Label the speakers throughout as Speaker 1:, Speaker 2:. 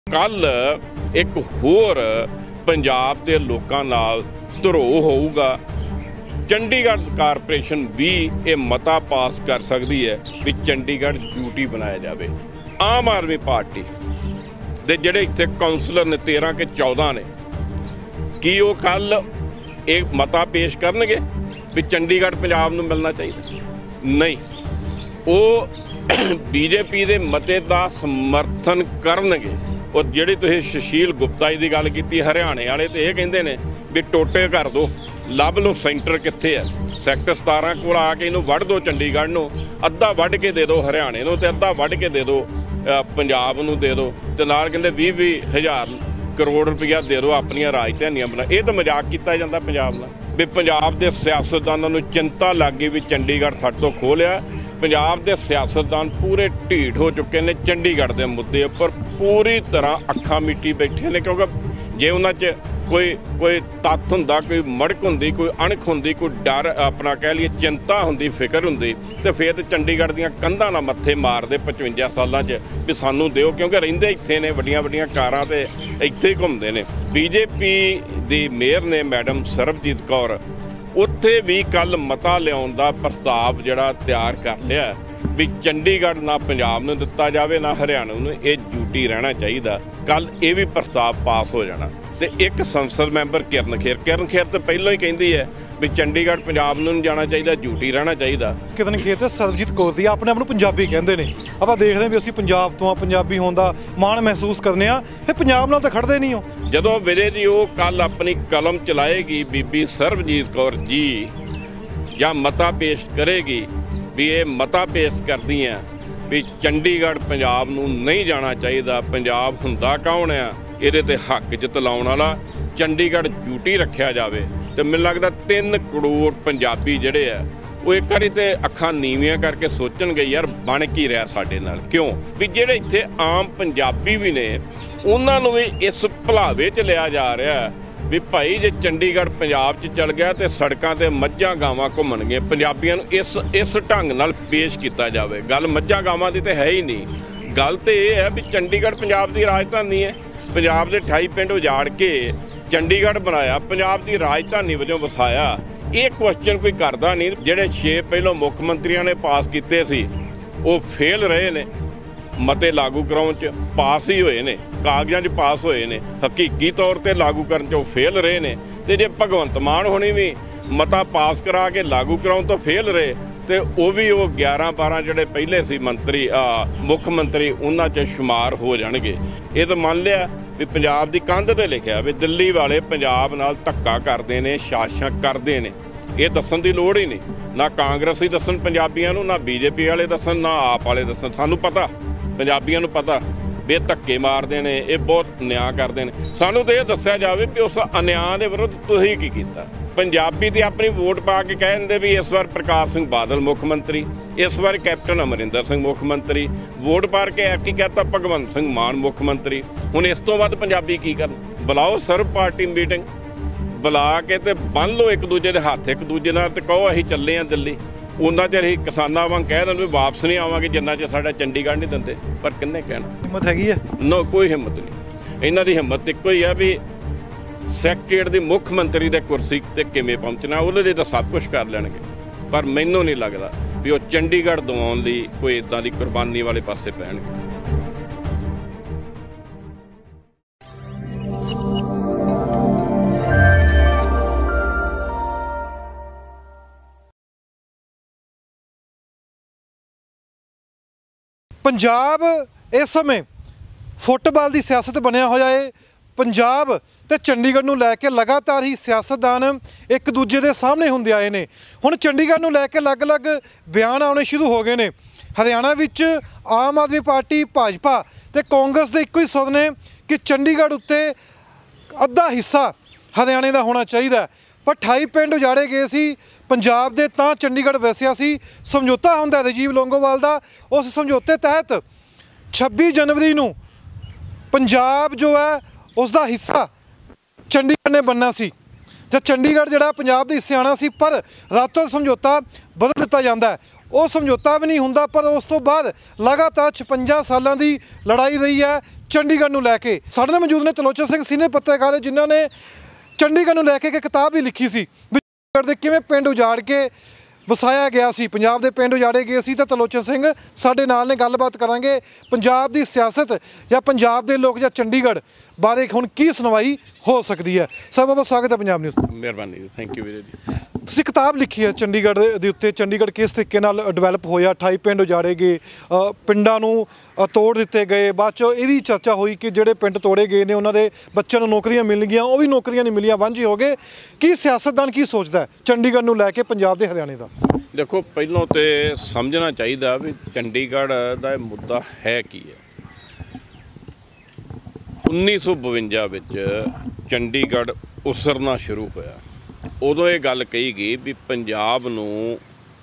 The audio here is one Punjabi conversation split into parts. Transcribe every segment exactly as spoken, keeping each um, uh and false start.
Speaker 1: कल एक होर पंजाब के लोगों नाल धरोह होऊगा। चंडीगढ़ कारपोरेशन भी ये मता पास कर सकती है भी चंडीगढ़ यूटी बनाया जाए। आम आदमी पार्टी दे जिहड़े इत्थे काउंसलर ने तेरह के चौदह ने कि वो कल एक मता पेश करनगे भी चंडीगढ़ पंजाब नूं मिलना चाहिए? नहीं, वो बीजेपी के मते का समर्थन करनगे। और जिहड़ी तुसीं सुशील गुप्ता जी की गल की हरियाणे वाले तो ये कहते हैं भी टोटे कर दो, लभ लो सेंटर कित्थे है। सैक्टर सतारा कोल आके इनू वढ़ दो, चंडीगढ़ नूं अद्धा वढ़ के दे दो, हरियाणे नूं ते अद्धा वढ़ के दे दो, पंजाब नूं दे दो, ते नाल कहंदे बीह बीह हज़ार करोड़ रुपया दे दो अपनियां राजधानियां बना। ये तो मजाक किया जाता पंजाब नाल भी पंजाब के सियासतदानों नूं चिंता लग गई भी चंडीगढ़ साडे तो खो लिया। पंजाब के सियासतदान पूरे ढीठ हो चुके हैं चंडीगढ़ के मुद्दे पर पूरी तरह अखां मीटी बैठे ने, क्योंकि जे उन्हां च कोई कोई तत्थ हुंदा, कोई मड़क हुंदी, कोई अणख हुंदी, कोई डर अपना कह लीए चिंता हुंदी, फिक्र हुंदी तो फिर तो चंडीगढ़ दीयां कंधां ना मत्थे मारदे पचवंजा सालां च भी सानूं दिओ, क्योंकि रहिंदे इत्थे ने, वड्डियां वड्डियां कारां ते इत्थे ही घुंमदे ने। बीजेपी दी मेयर ने मैडम सरबजीत कौर उत्थे भी कल मता लियाउण दा प्रस्ताव जिहड़ा तैयार कर लिया भी चंडीगढ़ ना पंजाब नूं दित्ता जावे ना हरियाणा नूं, ये यूटी रहना चाहिए। कल ये भी प्रस्ताव पास हो जाना। तो एक संसद मैंबर किरण खेर किरण खेर तो पहलों ही कहती है भी चंडीगढ़ पंजाब नूं नहीं जाना चाहिए, यूटी रहना चाहिए।
Speaker 2: किरण खेर तो सरबजीत कौर दी अपने आप नूं पंजाबी कहते हैं। आप देखते हैं भी असीं पंजाब तो पंजाबी होने का माण महसूस करने, फिर पंजाब नाल तो खड़दे नहीं हो।
Speaker 1: जदों विजय जी वो कल अपनी कलम चलाएगी बीबी सरबजीत कौर जी या मता पेश करेगी भी ये मता पेश करदी हैं भी चंडीगढ़ पंजाब नूं नहीं जाना चाहिए, पंजाब हुंदा कौन है ये ते हक च तलाउण वाला, चंडीगढ़ यूटी रखा जाए तो मैनूं लगदा तीन करोड़ पंजाबी जिहड़े आ वो एक बारी तो अखां नीवियां करके सोचणगे यार बन की रहा साडे नाल। क्यों भी जिहड़े इत्थे आम पंजाबी भी ने उन्हां नूं भी इस भुलावे च लिया जा रहा है भी भाई जे चंडीगढ़ पंजाब च चल गया तो सड़कों ते मੱਝਾਂ गावां घुम्मणगीਆਂ, पंजाबियों नूं इस इस ढंग नाल पेश किया जाए। गल मੱਝਾਂ गावां दी तो है ही नहीं, गल तो यह है भी चंडीगढ़ पंजाब की राजधानी है। पंजाब के अठाई पिंड उजाड़ के चंडीगढ़ बनाया, पंजाब की राजधानी वजों वसाया। ये क्वेश्चन कोई करता नहीं। जिहड़े छे पहलों मुख मंत्रियों ने पास किए सी वो फेल रहे ने, मते लागू कराउण च पास ही होए ने, कागजां च पास होए ने, हकीकी तौर पर लागू करन च फेल रहे ने। ते जे भगवंत मान होनी भी मता पास करा के लागू कराउण तो फेल रहे तो वो भी वो ग्यारह बारह जोड़े पहले सी मंत्री आ, मुख मंत्री उन्हां च शुमार हो जाणगे। ये तो मान लिया भी पंजाब की कंध ते लिखिया भी दिल्ली वाले पंजाब नाल धक्का करते हैं, शासन करते हैं। ये दसन की लोड़ ही नहीं, ना कांग्रेसी दसन पंजाबियों नूं, ना बीजेपी वाले दसन, ना आप वाले दसन। सानूं पता, पंजाबियों नूं पता भी धक्के मारते हैं, ये बहुत न्याय करते हैं। सानूं तो यह दस्सिया जाए भी उस अन्याय के विरुद्ध तुसीं की कीता। पंजाबी तो अपनी वोट पा के कह दिंदे भी इस बार प्रकाश सिंह बादल मुख मंत्री, इस बार कैप्टन अमरिंदर सिंह मुख मंत्री, वोट पा के की कहता भगवंत सिंह मान मुख मंत्री। हुण इस तो वध पंजाबी की करन? बुलाओ सर्व पार्टी मीटिंग, बुला के ते बन लो एक दूजे के हथ, एक दूजे नाल ते कहो असीं चले आ दिल्ली। उन्ना चਿਰ ही किसानां वांग कह दें भी वापस नहीं आवांगे जिन्ना चਿਰ साडा चंडीगढ़ नहीं दिंदे। पर किन्ने कहना?
Speaker 2: हिम्मत हैगी है?
Speaker 1: नो, कोई हिम्मत नहीं। इन्हां दी हिम्मत इक्को ही है भी सैकटरीएट की मुख मंत्री के कुर्सी ते किवें पहुंचना, उहदे लई तां सब कुछ कर लैणगे। पर मैनूं नहीं लगदा भी वो चंडीगढ़ दवाउण लई कोई इदां दी कुर्बानी वाले पासे पैणगे।
Speaker 2: पंजाब इस समय फुटबाल की सियासत बनया होया है। पंजाब ते चंडीगढ़ नूं लैके लगातार ही सियासतदान एक दूजे के सामने हुंदे आए ने। हुण चंडीगढ़ नूं लैके अलग अलग बयान आने शुरू हो गए ने। हरियाणा विच आम आदमी पार्टी, भाजपा ते कांग्रेस दे इक्को ही सुर ने कि चंडीगढ़ उत्ते अद्धा हिस्सा हरियाणे का होना चाहिए। पर अठाई पिंड उजाड़े गए सी पंजाब दे, तां चंडीगढ़ वसिया सी। समझौता हुंदा राजीव लोंगोवाल दा, उस समझौते तहत छब्बी जनवरी नूं पंजाब जो है उसका हिस्सा चंडीगढ़ ने बनना सी। जब चंडीगढ़ जिहड़ा पंजाब दे हिस्से आना सी, पर रातों समझौता बदल दिता जाता है। ਉਹ ਸਮਝੌਤਾ ਵੀ ਨਹੀਂ ਹੁੰਦਾ। ਪਰ ਉਸ ਤੋਂ ਬਾਅਦ ਲਗਾਤਾਰ ਛਪੰਜਾ ਸਾਲਾਂ ਦੀ ਲੜਾਈ ਰਹੀ ਹੈ ਚੰਡੀਗੜ੍ਹ ਨੂੰ ਲੈ ਕੇ। ਸਾਡੇ ਨਾਲ ਮੌਜੂਦ ਨੇ ਤਲੋਚਨ ਸਿੰਘ ਸੀਨੀਅਰ ਪੱਤਰਕਾਰ, ਜਿਨ੍ਹਾਂ ਨੇ ਚੰਡੀਗੜ੍ਹ ਨੂੰ ਲੈ ਕੇ ਇੱਕ ਕਿਤਾਬ ਵੀ ਲਿਖੀ ਸੀ ਵੀ ਚੰਡੀਗੜ੍ਹ ਦੇ ਕਿਵੇਂ ਪਿੰਡ ਉਜਾੜ ਕੇ ਵਸਾਇਆ ਗਿਆ ਸੀ, ਪੰਜਾਬ ਦੇ ਪਿੰਡ ਉਜਾੜੇ ਗਏ ਸੀ। ਤਾਂ ਤਲੋਚਨ ਸਿੰਘ ਸਾਡੇ ਨਾਲ ਨੇ, ਗੱਲਬਾਤ ਕਰਾਂਗੇ ਪੰਜਾਬ ਦੀ ਸਿਆਸਤ ਜਾਂ ਪੰਜਾਬ ਦੇ ਲੋਕ ਜਾਂ ਚੰਡੀਗੜ੍ਹ ਬਾਰੇ ਹੁਣ ਕੀ ਸੁਣਵਾਈ ਹੋ ਸਕਦੀ ਹੈ। ਸਭ ਬਹੁਤ ਸਵਾਗਤ ਹੈ ਪੰਜਾਬ ਨਿਊਜ਼।
Speaker 1: ਮਿਹਰਬਾਨੀ, ਥੈਂਕ ਯੂ ਵੀਰੇ ਜੀ।
Speaker 2: ਤੁਸੀਂ ਕਿਤਾਬ ਲਿਖੀ ਹੈ ਚੰਡੀਗੜ੍ਹ ਦੇ ਉੱਤੇ, ਚੰਡੀਗੜ੍ਹ ਕਿਸ ਤਰੀਕੇ ਨਾਲ ਡਿਵੈਲਪ ਹੋਇਆ, ਅਠਾਈ ਪਿੰਡ ਉਜਾੜੇ ਗਏ, ਪਿੰਡਾਂ ਨੂੰ ਤੋੜ ਦਿੱਤੇ ਗਏ। ਬਾਅਦ 'ਚੋਂ ਇਹ ਵੀ ਚਰਚਾ ਹੋਈ ਕਿ ਜਿਹੜੇ ਪਿੰਡ ਤੋੜੇ ਗਏ ਨੇ ਉਹਨਾਂ ਦੇ ਬੱਚਿਆਂ ਨੂੰ ਨੌਕਰੀਆਂ ਮਿਲ ਗਈਆਂ, ਉਹ ਵੀ ਨੌਕਰੀਆਂ ਨਹੀਂ ਮਿਲੀਆਂ, ਵਾਂਝੇ ਹੋ ਗਏ। ਕੀ ਸਿਆਸਤਦਾਨ ਕੀ ਸੋਚਦਾ ਚੰਡੀਗੜ੍ਹ ਨੂੰ ਲੈ ਕੇ, ਪੰਜਾਬ ਦੇ ਹਰਿਆਣੇ ਦਾ?
Speaker 1: ਦੇਖੋ, ਪਹਿਲਾਂ ਤੇ ਸਮਝਣਾ ਚਾਹੀਦਾ ਵੀ ਚੰਡੀਗੜ੍ਹ ਦਾ ਇਹ ਮੁੱਦਾ ਹੈ ਕੀ ਹੈ। ਉੱਨੀ ਸੌ ਬਵੰਜਾ ਵਿੱਚ ਚੰਡੀਗੜ੍ਹ ਉਸਰਨਾ ਸ਼ੁਰੂ ਹੋਇਆ। ਉਦੋਂ ਇਹ ਗੱਲ ਕਹੀ ਗਈ ਵੀ ਪੰਜਾਬ ਨੂੰ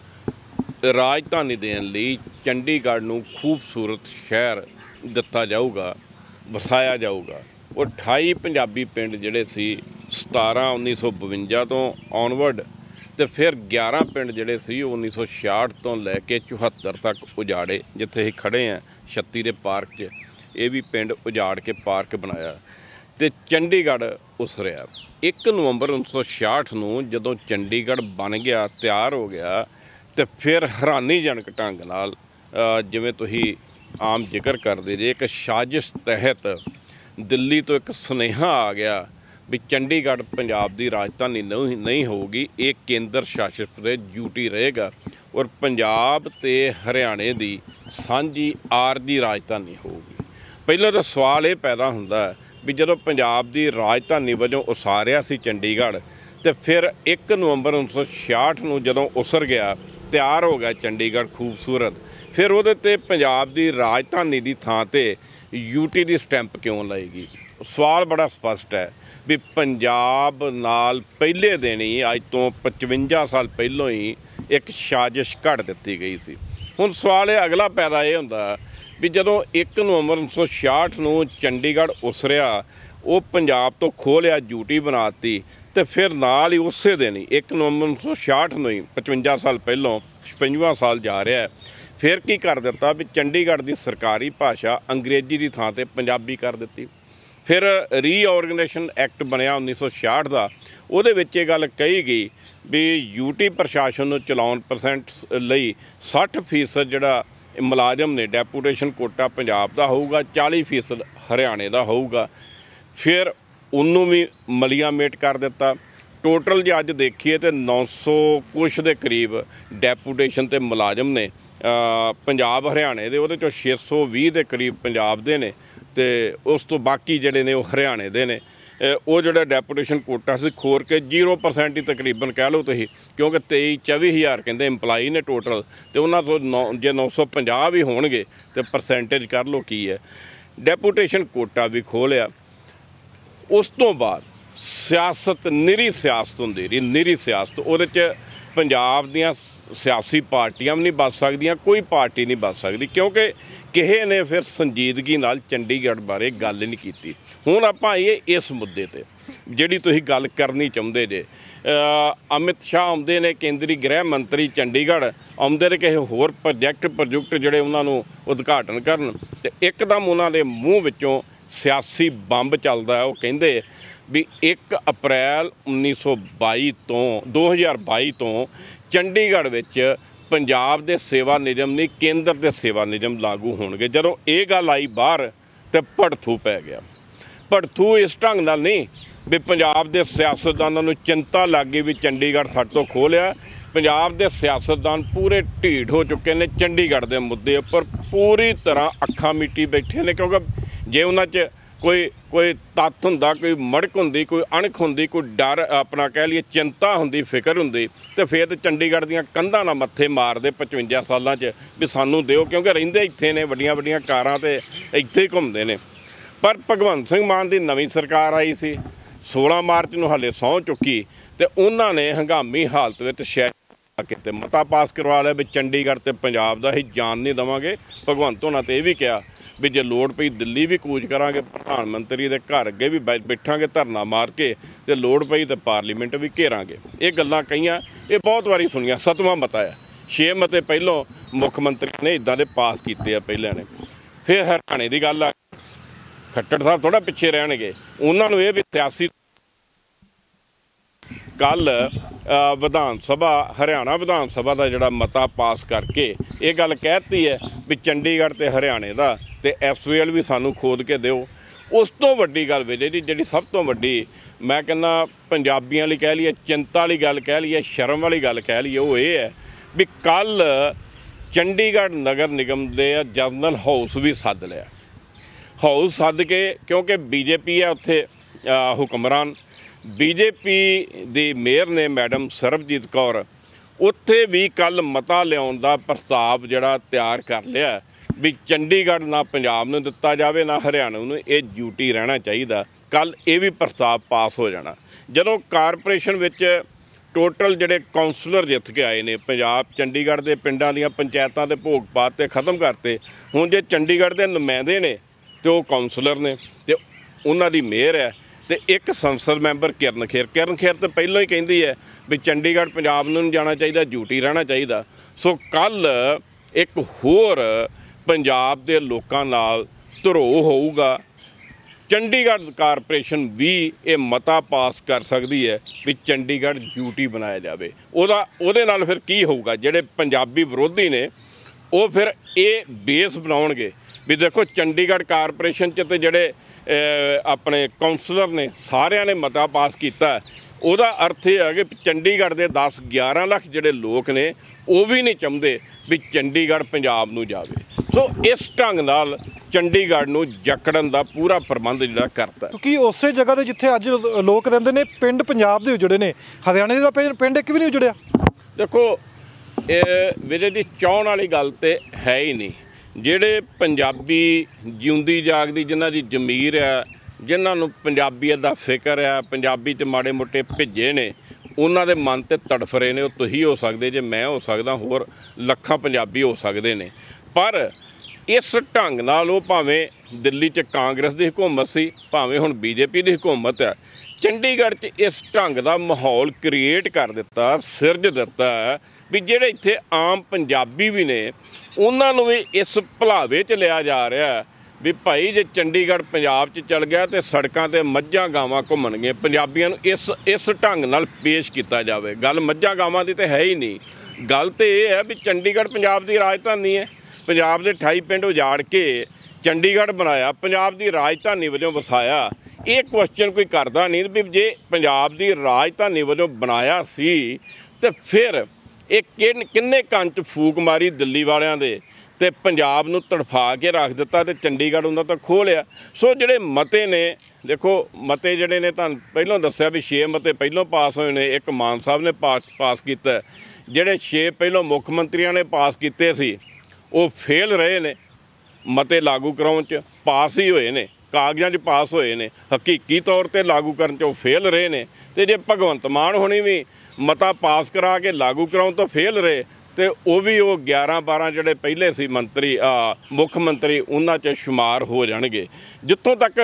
Speaker 1: ਰਾਜਧਾਨੀ ਦੇਣ ਲਈ ਚੰਡੀਗੜ੍ਹ ਨੂੰ ਖੂਬਸੂਰਤ ਸ਼ਹਿਰ ਦਿੱਤਾ ਜਾਊਗਾ, ਵਸਾਇਆ ਜਾਊਗਾ। ਉਹ ਅਠਾਈ ਪੰਜਾਬੀ ਪਿੰਡ ਜਿਹੜੇ ਸੀ ਸਤਾਰਾਂ ਉੱਨੀ ਸੌ ਬਵੰਜਾ ਤੋਂ ਔਨਵਰਡ, ਅਤੇ ਫਿਰ ਗਿਆਰਾਂ ਪਿੰਡ ਜਿਹੜੇ ਸੀ ਉਹ ਉੱਨੀ ਸੌ ਛਿਆਹਠ ਤੋਂ ਲੈ ਕੇ ਚੁਹੱਤਰ ਤੱਕ ਉਜਾੜੇ। ਜਿੱਥੇ ਅਸੀਂ ਖੜ੍ਹੇ ਹਾਂ ਛੱਤੀ ਦੇ ਪਾਰਕ 'ਚ, ਇਹ ਵੀ ਪਿੰਡ ਉਜਾੜ ਕੇ ਪਾਰਕ ਬਣਾਇਆ ਅਤੇ ਚੰਡੀਗੜ੍ਹ ਉਸਰਿਆ। ਇੱਕ ਨਵੰਬਰ ਉੱਨੀ ਸੌ ਛਿਆਹਠ ਨੂੰ ਜਦੋਂ ਚੰਡੀਗੜ੍ਹ ਬਣ ਗਿਆ, ਤਿਆਰ ਹੋ ਗਿਆ, ਅਤੇ ਫਿਰ ਹੈਰਾਨੀਜਨਕ ਢੰਗ ਨਾਲ ਜਿਵੇਂ ਤੁਸੀਂ ਆਮ ਜ਼ਿਕਰ ਕਰਦੇ ਜੇ, ਇੱਕ ਸਾਜ਼ਿਸ਼ ਤਹਿਤ ਦਿੱਲੀ ਤੋਂ ਇੱਕ ਸੁਨੇਹਾ ਆ ਗਿਆ ਵੀ ਚੰਡੀਗੜ੍ਹ ਪੰਜਾਬ ਦੀ ਰਾਜਧਾਨੀ ਨਹੀਂ ਨਹੀਂ ਹੋਊਗੀ, ਇਹ ਕੇਂਦਰ ਸ਼ਾਸਿਤ ਪ੍ਰਦੇਸ਼ ਯੂਟੀ ਰਹੇਗਾ ਔਰ ਪੰਜਾਬ ਅਤੇ ਹਰਿਆਣੇ ਦੀ ਸਾਂਝੀ ਆਰਜੀ ਰਾਜਧਾਨੀ ਹੋਊਗੀ। ਪਹਿਲਾਂ ਤਾਂ ਸਵਾਲ ਇਹ ਪੈਦਾ ਹੁੰਦਾ ਵੀ ਜਦੋਂ ਪੰਜਾਬ ਦੀ ਰਾਜਧਾਨੀ ਵਜੋਂ ਉਸਾਰਿਆ ਸੀ ਚੰਡੀਗੜ੍ਹ, ਅਤੇ ਫਿਰ ਇੱਕ ਨਵੰਬਰ ਉੱਨੀ ਸੌ ਛਿਆਹਠ ਨੂੰ ਜਦੋਂ ਉਸਰ ਗਿਆ, ਤਿਆਰ ਹੋ ਗਿਆ ਚੰਡੀਗੜ੍ਹ ਖੂਬਸੂਰਤ, ਫਿਰ ਉਹਦੇ 'ਤੇ ਪੰਜਾਬ ਦੀ ਰਾਜਧਾਨੀ ਦੀ ਥਾਂ 'ਤੇ ਯੂਟੀ ਦੀ ਸਟੈਂਪ ਕਿਉਂ ਲਾਏਗੀ? ਸਵਾਲ ਬੜਾ ਸਪਸ਼ਟ ਹੈ ਵੀ ਪੰਜਾਬ ਨਾਲ ਪਹਿਲੇ ਦਿਨ ਹੀ, ਅੱਜ ਤੋਂ ਪਚਵੰਜਾ ਸਾਲ ਪਹਿਲੋਂ ਹੀ ਇੱਕ ਸਾਜ਼ਿਸ਼ ਘੜ ਦਿੱਤੀ ਗਈ ਸੀ। ਹੁਣ ਸਵਾਲ ਇਹ ਅਗਲਾ ਪੈਦਾ ਇਹ ਹੁੰਦਾ ਵੀ ਜਦੋਂ ਇੱਕ ਨਵੰਬਰ ਉੱਨੀ ਸੌ ਛਿਆਹਠ ਨੂੰ ਚੰਡੀਗੜ੍ਹ ਉਸਰਿਆ, ਉਹ ਪੰਜਾਬ ਤੋਂ ਖੋਹ ਲਿਆ, ਯੂਟੀ ਬਣਾ ਦਿੱਤੀ, ਅਤੇ ਫਿਰ ਨਾਲ ਹੀ ਉਸੇ ਦਿਨ ਹੀ ਇੱਕ ਨਵੰਬਰ ਉੱਨੀ ਸੌ ਛਿਆਹਠ ਨੂੰ ਹੀ ਪਚਵੰਜਾ ਸਾਲ ਪਹਿਲੋਂ ਛਪੰਜਵਾਂ ਸਾਲ ਜਾ ਰਿਹਾ, ਫਿਰ ਕੀ ਕਰ ਦਿੱਤਾ ਵੀ ਚੰਡੀਗੜ੍ਹ ਦੀ ਸਰਕਾਰੀ ਭਾਸ਼ਾ ਅੰਗਰੇਜ਼ੀ ਦੀ ਥਾਂ 'ਤੇ ਪੰਜਾਬੀ ਕਰ ਦਿੱਤੀ। ਫਿਰ ਰੀਆਰਗਨਾਈਜੇਸ਼ਨ ਐਕਟ ਬਣਿਆ ਉੱਨੀ ਸੌ ਛਿਆਹਠ ਦਾ, ਉਹਦੇ ਵਿੱਚ ਇਹ ਗੱਲ ਕਹੀ ਗਈ ਵੀ ਯੂਟੀ ਪ੍ਰਸ਼ਾਸਨ ਨੂੰ ਚਲਾਉਣ ਪਰਸੈਂਟ ਲਈ ਸੱਠ ਫੀਸਦ ਜਿਹੜਾ ਮੁਲਾਜ਼ਮ ਨੇ ਡੈਪੂਟੇਸ਼ਨ ਕੋਟਾ ਪੰਜਾਬ ਦਾ ਹੋਊਗਾ, ਚਾਲੀ ਫੀਸਦ ਹਰਿਆਣੇ ਦਾ ਹੋਊਗਾ। ਫਿਰ ਉਹਨੂੰ ਵੀ ਮਲੀਆ ਮੇਟ ਕਰ ਦਿੱਤਾ। ਟੋਟਲ ਜੇ ਅੱਜ ਦੇਖੀਏ ਤਾਂ ਨੌ ਸੌ ਕੁਛ ਦੇ ਕਰੀਬ ਡੈਪੂਟੇਸ਼ਨ ਅਤੇ ਮੁਲਾਜ਼ਮ ਨੇ ਪੰਜਾਬ ਹਰਿਆਣੇ ਦੇ, ਉਹਦੇ 'ਚੋਂ ਛੇ ਸੌ ਵੀਹ ਦੇ ਕਰੀਬ ਪੰਜਾਬ ਦੇ ਨੇ, ਅਤੇ ਉਸ ਤੋਂ ਬਾਕੀ ਜਿਹੜੇ ਨੇ ਉਹ ਹਰਿਆਣੇ ਦੇ ਨੇ। ਉਹ ਜਿਹੜਾ ਡੈਪੂਟੇਸ਼ਨ ਕੋਟਾ ਸੀ ਖੋਰ ਕੇ ਜ਼ੀਰੋ ਪਰਸੈਂਟ ਹੀ ਤਕਰੀਬਨ ਕਹਿ ਲਓ ਤੁਸੀਂ, ਕਿਉਂਕਿ ਤੇਈ ਚੌਵੀ ਹਜ਼ਾਰ ਕਹਿੰਦੇ ਇੰਪਲਾਈ ਨੇ ਟੋਟਲ, ਅਤੇ ਉਹਨਾਂ ਤੋਂ ਨੌ ਜੇ ਨੌ ਸੌ ਪੰਜਾਹ ਵੀ ਹੋਣਗੇ ਤਾਂ ਪਰਸੈਂਟੇਜ ਕਰ ਲਓ ਕੀ ਹੈ। ਡੈਪੂਟੇਸ਼ਨ ਕੋਟਾ ਵੀ ਖੋਹ ਲਿਆ। ਉਸ ਤੋਂ ਬਾਅਦ ਸਿਆਸਤ, ਨਿਰੀ ਸਿਆਸਤ ਹੁੰਦੀ ਰਹੀ, ਨਿਰੀ ਸਿਆਸਤ। ਉਹਦੇ 'ਚ ਪੰਜਾਬ ਦੀਆਂ ਸਿਆਸੀ ਪਾਰਟੀਆਂ ਵੀ ਨਹੀਂ ਬਚ ਸਕਦੀਆਂ, ਕੋਈ ਪਾਰਟੀ ਨਹੀਂ ਬਚ ਸਕਦੀ, ਕਿਉਂਕਿ ਕਿਸੇ ਨੇ ਫਿਰ ਸੰਜੀਦਗੀ ਨਾਲ ਚੰਡੀਗੜ੍ਹ ਬਾਰੇ ਗੱਲ ਨਹੀਂ ਕੀਤੀ। ਹੁਣ ਆਪਾਂ ਆਈਏ ਇਸ ਮੁੱਦੇ 'ਤੇ ਜਿਹੜੀ ਤੁਸੀਂ ਗੱਲ ਕਰਨੀ ਚਾਹੁੰਦੇ ਜੇ। ਅਮਿਤ ਸ਼ਾਹ ਆਉਂਦੇ ਨੇ, ਕੇਂਦਰੀ ਗ੍ਰਹਿ ਮੰਤਰੀ, ਚੰਡੀਗੜ੍ਹ ਆਉਂਦੇ ਨੇ ਕਿਸੇ ਹੋਰ ਪ੍ਰੋਜੈਕਟ ਪ੍ਰੋਜੈਕਟ ਜਿਹੜੇ ਉਹਨਾਂ ਨੂੰ ਉਦਘਾਟਨ ਕਰਨ, ਅਤੇ ਇੱਕਦਮ ਉਹਨਾਂ ਦੇ ਮੂੰਹ ਵਿੱਚੋਂ ਸਿਆਸੀ ਬੰਬ ਚੱਲਦਾ। ਉਹ ਕਹਿੰਦੇ ਵੀ ਇੱਕ ਅਪ੍ਰੈਲ ਉੱਨੀ ਸੌ ਬਾਈ ਤੋਂ ਦੋ ਹਜ਼ਾਰ ਬਾਈ ਤੋਂ ਚੰਡੀਗੜ੍ਹ ਵਿੱਚ ਪੰਜਾਬ ਦੇ ਸੇਵਾ ਨਿਯਮ ਨਹੀਂ, ਕੇਂਦਰ ਦੇ ਸੇਵਾ ਨਿਯਮ ਲਾਗੂ ਹੋਣਗੇ। ਜਦੋਂ ਇਹ ਗੱਲ ਆਈ ਬਾਹਰ ਤਾਂ ਭੜਥੂ ਪੈ ਗਿਆ। ਭੜਥੂ ਇਸ ਢੰਗ ਨਾਲ ਨਹੀਂ ਵੀ ਪੰਜਾਬ ਦੇ ਸਿਆਸਤਦਾਨਾਂ ਨੂੰ ਚਿੰਤਾ ਲੱਗ ਗਈ ਵੀ ਚੰਡੀਗੜ੍ਹ ਸਾਡੇ ਤੋਂ ਖੋਹ ਲਿਆ। ਪੰਜਾਬ ਦੇ ਸਿਆਸਤਦਾਨ ਪੂਰੇ ਢੀਠ ਹੋ ਚੁੱਕੇ ਨੇ ਚੰਡੀਗੜ੍ਹ ਦੇ ਮੁੱਦੇ ਉੱਪਰ, ਪੂਰੀ ਤਰ੍ਹਾਂ ਅੱਖਾਂ ਮੀਟੀ ਬੈਠੇ ਨੇ, ਕਿਉਂਕਿ ਜੇ ਉਹਨਾਂ 'ਚ ਕੋਈ ਕੋਈ ਤੱਥ ਹੁੰਦਾ, ਕੋਈ ਮੜਕ ਹੁੰਦੀ, ਕੋਈ ਅਣਖ ਹੁੰਦੀ, ਕੋਈ ਡਰ, ਆਪਣਾ ਕਹਿ ਲਈਏ ਚਿੰਤਾ ਹੁੰਦੀ, ਫਿਕਰ ਹੁੰਦੀ, ਅਤੇ ਫਿਰ ਤਾਂ ਚੰਡੀਗੜ੍ਹ ਦੀਆਂ ਕੰਧਾਂ ਨਾਲ ਮੱਥੇ ਮਾਰਦੇ ਪਚਵੰਜਾ ਸਾਲਾਂ 'ਚ ਵੀ ਸਾਨੂੰ ਦਿਓ, ਕਿਉਂਕਿ ਰਹਿੰਦੇ ਇੱਥੇ ਨੇ, ਵੱਡੀਆਂ ਵੱਡੀਆਂ ਕਾਰਾਂ 'ਤੇ ਇੱਥੇ ਹੀ ਘੁੰਮਦੇ ਨੇ। ਪਰ ਭਗਵੰਤ ਸਿੰਘ ਮਾਨ ਦੀ ਨਵੀਂ ਸਰਕਾਰ ਆਈ ਸੀ, ਸੋਲਾਂ ਮਾਰਚ ਨੂੰ ਹਾਲੇ ਸਹੁੰ ਚੁੱਕੀ, ਅਤੇ ਉਹਨਾਂ ਨੇ ਹੰਗਾਮੀ ਹਾਲਤ ਵਿੱਚ ਸ਼ਹਿਰ ਕਿਤੇ ਮਤਾ ਪਾਸ ਕਰਵਾ ਲਿਆ ਵੀ ਚੰਡੀਗੜ੍ਹ ਅਤੇ ਪੰਜਾਬ ਦਾ ਹੀ ਜਾਣ ਨਹੀਂ ਦੇਵਾਂਗੇ। ਭਗਵੰਤ ਹੋਣਾ ਤੇ ਇਹ ਵੀ ਕਿਹਾ ਵੀ ਜੇ ਲੋੜ ਪਈ ਦਿੱਲੀ ਵੀ ਕੂਚ ਕਰਾਂਗੇ, ਪ੍ਰਧਾਨ ਮੰਤਰੀ ਦੇ ਘਰ ਅੱਗੇ ਵੀ ਬੈਠਾਂਗੇ ਧਰਨਾ ਮਾਰ ਕੇ, ਤੇ ਲੋੜ ਪਈ ਤਾਂ ਪਾਰਲੀਮੈਂਟ ਵੀ ਘੇਰਾਂਗੇ। ਇਹ ਗੱਲਾਂ ਕਹੀਆਂ, ਇਹ ਬਹੁਤ ਵਾਰੀ ਸੁਣੀਆਂ, ਸਤਵਾਂ ਮਤਾ ਹੈ। ਛੇ ਮਤੇ ਪਹਿਲੋਂ ਮੁੱਖ ਮੰਤਰੀ ਨੇ ਇਦਾਂ ਦੇ ਪਾਸ ਕੀਤੇ ਆ ਪਹਿਲਿਆਂ ਨੇ। ਫਿਰ ਹਰਿਆਣੇ ਦੀ ਗੱਲ ਆ, ਖੱਟੜ ਸਾਹਿਬ ਥੋੜਾ ਪਿੱਛੇ ਰਹਿਣਗੇ, ਉਹਨਾਂ ਨੂੰ ਇਹ ਵੀ ਸਿਆਸੀ ਕੱਲ ਵਿਧਾਨ ਸਭਾ ਹਰਿਆਣਾ ਵਿਧਾਨ ਸਭਾ ਦਾ ਜਿਹੜਾ ਮਤਾ ਪਾਸ ਕਰਕੇ ਇਹ ਗੱਲ ਕਹਿਤੀ ਹੈ ਵੀ ਚੰਡੀਗੜ੍ਹ ਤੇ ਹਰਿਆਣੇ ਦਾ ਤੇ ਐਸ ਈ ਐਲ ਵੀ ਸਾਨੂੰ ਖੋਦ ਕੇ ਦਿਓ। ਉਸ ਤੋਂ ਵੱਡੀ ਗੱਲ ਵਿਜੇ ਜੀ, ਜਿਹੜੀ ਸਭ ਤੋਂ ਵੱਡੀ ਮੈਂ ਕਹਿੰਦਾ ਪੰਜਾਬੀਆਂ ਲਈ ਕਹਿ ਲਈਏ, ਚਿੰਤਾ ਵਾਲੀ ਗੱਲ ਕਹਿ ਲਈਏ, ਸ਼ਰਮ ਵਾਲੀ ਗੱਲ ਕਹਿ ਲਈਏ, ਉਹ ਇਹ ਹੈ ਵੀ ਕੱਲ ਚੰਡੀਗੜ੍ਹ ਨਗਰ ਨਿਗਮ ਦੇ ਜਨਰਲ ਹਾਊਸ ਵੀ ਸੱਦ ਲਿਆ। ਹਾਊਸ ਸੱਦ ਕੇ, ਕਿਉਂਕਿ ਬੀਜੇਪੀ ਹੈ ਉੱਥੇ ਹੁਕਮਰਾਨ, ਬੀਜੇਪੀ ਦੀ ਮੇਅਰ ਨੇ ਮੈਡਮ ਸਰਬਜੀਤ ਕੌਰ, ਉੱਥੇ ਵੀ ਕੱਲ ਮਤਾ ਲਿਆਉਣ ਦਾ ਪ੍ਰਸਤਾਵ ਜਿਹੜਾ ਤਿਆਰ ਕਰ ਲਿਆ ਵੀ ਚੰਡੀਗੜ੍ਹ ਨਾ ਪੰਜਾਬ ਨੂੰ ਦਿੱਤਾ ਜਾਵੇ ਨਾ ਹਰਿਆਣਾ ਨੂੰ, ਇਹ ਡਿਊਟੀ ਰਹਿਣਾ ਚਾਹੀਦਾ। ਕੱਲ ਇਹ ਵੀ ਪ੍ਰਸਤਾਵ ਪਾਸ ਹੋ ਜਾਣਾ। ਜਦੋਂ ਕਾਰਪੋਰੇਸ਼ਨ ਵਿੱਚ ਟੋਟਲ ਜਿਹੜੇ ਕਾਉਂਸਲਰ ਜਿੱਤ ਕੇ ਆਏ ਨੇ ਪੰਜਾਬ, ਚੰਡੀਗੜ੍ਹ ਦੇ ਪਿੰਡਾਂ ਦੀਆਂ ਪੰਚਾਇਤਾਂ ਦੇ ਭੋਗ ਪਾਤ ਤੇ ਖ਼ਤਮ ਕਰਤੇ, ਹੁਣ ਜੇ ਚੰਡੀਗੜ੍ਹ ਦੇ ਨੁਮਾਇੰਦੇ ਨੇ ਤੇ ਉਹ ਕਾਉਂਸਲਰ ਨੇ ਤੇ ਉਹਨਾਂ ਦੀ ਮੇਅਰ ਹੈ ਤੇ ਇੱਕ ਸੰਸਦ ਮੈਂਬਰ ਕਿਰਨ ਖੇਰ ਕਿਰਨ ਖੇਰ ਤਾਂ ਪਹਿਲਾਂ ਹੀ ਕਹਿੰਦੀ ਹੈ ਵੀ ਚੰਡੀਗੜ੍ਹ ਪੰਜਾਬ ਨੂੰ ਨਹੀਂ ਜਾਣਾ ਚਾਹੀਦਾ, ਡਿਊਟੀ ਰਹਿਣਾ ਚਾਹੀਦਾ। ਸੋ ਕੱਲ ਇੱਕ ਹੋਰ ਪੰਜਾਬ ਦੇ ਲੋਕਾਂ ਨਾਲ ਧਰੋਹ ਹੋਊਗਾ। ਚੰਡੀਗੜ੍ਹ ਕਾਰਪੋਰੇਸ਼ਨ ਵੀ ਇਹ ਮਤਾ ਪਾਸ ਕਰ ਸਕਦੀ ਹੈ ਵੀ ਚੰਡੀਗੜ੍ਹ ਡਿਊਟੀ ਬਣਾਇਆ ਜਾਵੇ। ਉਹਦਾ ਉਹਦੇ ਨਾਲ ਫਿਰ ਕੀ ਹੋਊਗਾ, ਜਿਹੜੇ ਪੰਜਾਬੀ ਵਿਰੋਧੀ ਨੇ ਉਹ ਫਿਰ ਇਹ ਬੇਸ ਬਣਾਉਣਗੇ ਵੀ ਦੇਖੋ ਚੰਡੀਗੜ੍ਹ ਕਾਰਪੋਰੇਸ਼ਨ 'ਚ ਤੇ ਜਿਹੜੇ ਆਪਣੇ ਕਾਉਂਸਲਰ ਨੇ ਸਾਰਿਆਂ ਨੇ ਮਤਾ ਪਾਸ ਕੀਤਾ। ਉਹਦਾ ਅਰਥ ਇਹ ਹੈ ਕਿ ਚੰਡੀਗੜ੍ਹ ਦੇ ਦਸ ਗਿਆਰਾਂ ਲੱਖ ਜਿਹੜੇ ਲੋਕ ਨੇ ਉਹ ਵੀ ਨਹੀਂ ਚਾਹੁੰਦੇ ਵੀ ਚੰਡੀਗੜ੍ਹ ਪੰਜਾਬ ਨੂੰ ਜਾਵੇ। ਸੋ ਇਸ ਢੰਗ ਨਾਲ ਚੰਡੀਗੜ੍ਹ ਨੂੰ ਜਕੜਨ ਦਾ ਪੂਰਾ ਪ੍ਰਬੰਧ ਜਿਹੜਾ ਕਰਤਾ,
Speaker 2: ਕਿਉਂਕਿ ਉਸੇ ਜਗ੍ਹਾ 'ਤੇ ਜਿੱਥੇ ਅੱਜ ਲੋਕ ਰਹਿੰਦੇ ਨੇ ਪਿੰਡ ਪੰਜਾਬ ਦੇ ਉਜੜੇ ਨੇ, ਹਰਿਆਣੇ ਦਾ ਪਿੰਡ ਇੱਕ ਵੀ ਨਹੀਂ ਉਜੜਿਆ। ਦੇਖੋ
Speaker 1: ਇਹ ਵੀਰੇ ਦੀ ਚਾਹੁਣ ਵਾਲੀ ਗੱਲ ਤੇ ਹੈ ਹੀ ਨਹੀਂ। ਜਿਹੜੇ ਪੰਜਾਬੀ ਜਿਉਂਦੀ ਜਾਗਦੀ ਜਿਨ੍ਹਾਂ ਦੀ ਜ਼ਮੀਰ ਆ, ਜਿਨ੍ਹਾਂ ਨੂੰ ਪੰਜਾਬੀਅਤ ਦਾ ਫਿਕਰ ਆ, ਪੰਜਾਬੀ 'ਚ ਮਾੜੇ ਮੋਟੇ ਭਿੱਜੇ ਨੇ, ਉਹਨਾਂ ਦੇ ਮਨ ਤੇ ਤੜਫ ਰਹੇ ਨੇ। ਉਹ ਤੁਸੀਂ ਹੋ ਸਕਦੇ ਜੇ, ਮੈਂ ਹੋ ਸਕਦਾ, ਹੋਰ ਲੱਖਾਂ ਪੰਜਾਬੀ ਹੋ ਸਕਦੇ ਨੇ। ਪਰ ਇਸ ਢੰਗ ਨਾਲ ਉਹ ਭਾਵੇਂ ਦਿੱਲੀ 'ਚ ਕਾਂਗਰਸ ਦੀ ਹਕੂਮਤ ਸੀ, ਭਾਵੇਂ ਹੁਣ ਬੀਜੇਪੀ ਦੀ ਹਕੂਮਤ ਹੈ, ਚੰਡੀਗੜ੍ਹ 'ਚ ਇਸ ਢੰਗ ਦਾ ਮਾਹੌਲ ਕ੍ਰੀਏਟ ਕਰ ਦਿੱਤਾ, ਸਿਰਜ ਦਿੱਤਾ ਵੀ ਜਿਹੜੇ ਇੱਥੇ ਆਮ ਪੰਜਾਬੀ ਵੀ ਨੇ ਉਹਨਾਂ ਨੂੰ ਵੀ ਇਸ ਭੁਲਾਵੇ 'ਚ ਲਿਆ ਜਾ ਰਿਹਾ ਵੀ ਭਾਈ ਜੇ ਚੰਡੀਗੜ੍ਹ ਪੰਜਾਬ 'ਚ ਚਲ ਗਿਆ ਤੇ ਸੜਕਾਂ 'ਤੇ ਮੱਝਾਂ ਗਾਵਾਂ ਘੁੰਮਣਗੀਆਂ। ਪੰਜਾਬੀਆਂ ਨੂੰ ਇਸ ਇਸ ਢੰਗ ਨਾਲ ਪੇਸ਼ ਕੀਤਾ ਜਾਵੇ। ਗੱਲ ਮੱਝਾਂ ਗਾਵਾਂ ਦੀ ਤਾਂ ਹੈ ਹੀ ਨਹੀਂ, ਗੱਲ ਤਾਂ ਇਹ ਹੈ ਵੀ ਚੰਡੀਗੜ੍ਹ ਪੰਜਾਬ ਦੀ ਰਾਜਧਾਨੀ ਹੈ। ਪੰਜਾਬ ਦੇ ਅਠਾਈ ਪਿੰਡ ਉਜਾੜ ਕੇ ਚੰਡੀਗੜ੍ਹ ਬਣਾਇਆ, ਪੰਜਾਬ ਦੀ ਰਾਜਧਾਨੀ ਵਜੋਂ ਵਸਾਇਆ। ਇਹ ਕੁਐਸਚਨ ਕੋਈ ਕਰਦਾ ਨਹੀਂ ਵੀ ਜੇ ਪੰਜਾਬ ਦੀ ਰਾਜਧਾਨੀ ਵਜੋਂ ਬਣਾਇਆ ਸੀ ਤੇ ਫਿਰ ਇਹ ਕਿੰਨ ਕਿੰਨੇ ਕੰਨ 'ਚ ਫੂਕ ਮਾਰੀ ਦਿੱਲੀ ਵਾਲਿਆਂ ਦੇ ਤੇ ਪੰਜਾਬ ਨੂੰ ਤੜਫਾ ਕੇ ਰੱਖ ਦਿੱਤਾ ਤੇ ਚੰਡੀਗੜ੍ਹ ਉਹਨਾਂ ਤੋਂ ਖੋਹ ਲਿਆ। ਸੋ ਜਿਹੜੇ ਮਤੇ ਨੇ, ਦੇਖੋ ਮਤੇ ਜਿਹੜੇ ਨੇ ਤੁਹਾਨੂੰ ਪਹਿਲਾਂ ਦੱਸਿਆ ਵੀ ਛੇ ਮਤੇ ਪਹਿਲਾਂ ਪਾਸ ਹੋਏ ਨੇ, ਇੱਕ ਮਾਨ ਸਾਹਿਬ ਨੇ ਪਾਸ ਪਾਸ ਕੀਤਾ। ਜਿਹੜੇ ਛੇ ਪਹਿਲਾਂ ਮੁੱਖ ਮੰਤਰੀਆਂ ਨੇ ਪਾਸ ਕੀਤੇ ਸੀ ਉਹ ਫੇਲ ਰਹੇ ਨੇ ਮਤੇ ਲਾਗੂ ਕਰਾਉਣ 'ਚ, ਪਾਸ ਹੀ ਹੋਏ ਨੇ, ਕਾਗਜ਼ਾਂ 'ਚ ਪਾਸ ਹੋਏ ਨੇ, ਹਕੀਕੀ ਤੌਰ 'ਤੇ ਲਾਗੂ ਕਰਨ 'ਚ ਉਹ ਫੇਲ ਰਹੇ ਨੇ। ਤੇ ਜੇ ਭਗਵੰਤ ਮਾਨ ਹੋਣੀ ਵੀ ਮਤਾ ਪਾਸ ਕਰਾ ਕੇ ਲਾਗੂ ਕਰਾਉਣ ਤੋਂ ਫੇਲ ਰਹੇ ਤੇ ਉਹ ਵੀ ਉਹ ਗਿਆਰਾਂ ਬਾਰਾਂ ਜਿਹੜੇ ਪਹਿਲੇ ਸੀ ਮੰਤਰੀ ਮੁੱਖ ਮੰਤਰੀ ਉਹਨਾਂ 'ਚ ਸ਼ੁਮਾਰ ਹੋ ਜਾਣਗੇ। ਜਿੱਥੋਂ ਤੱਕ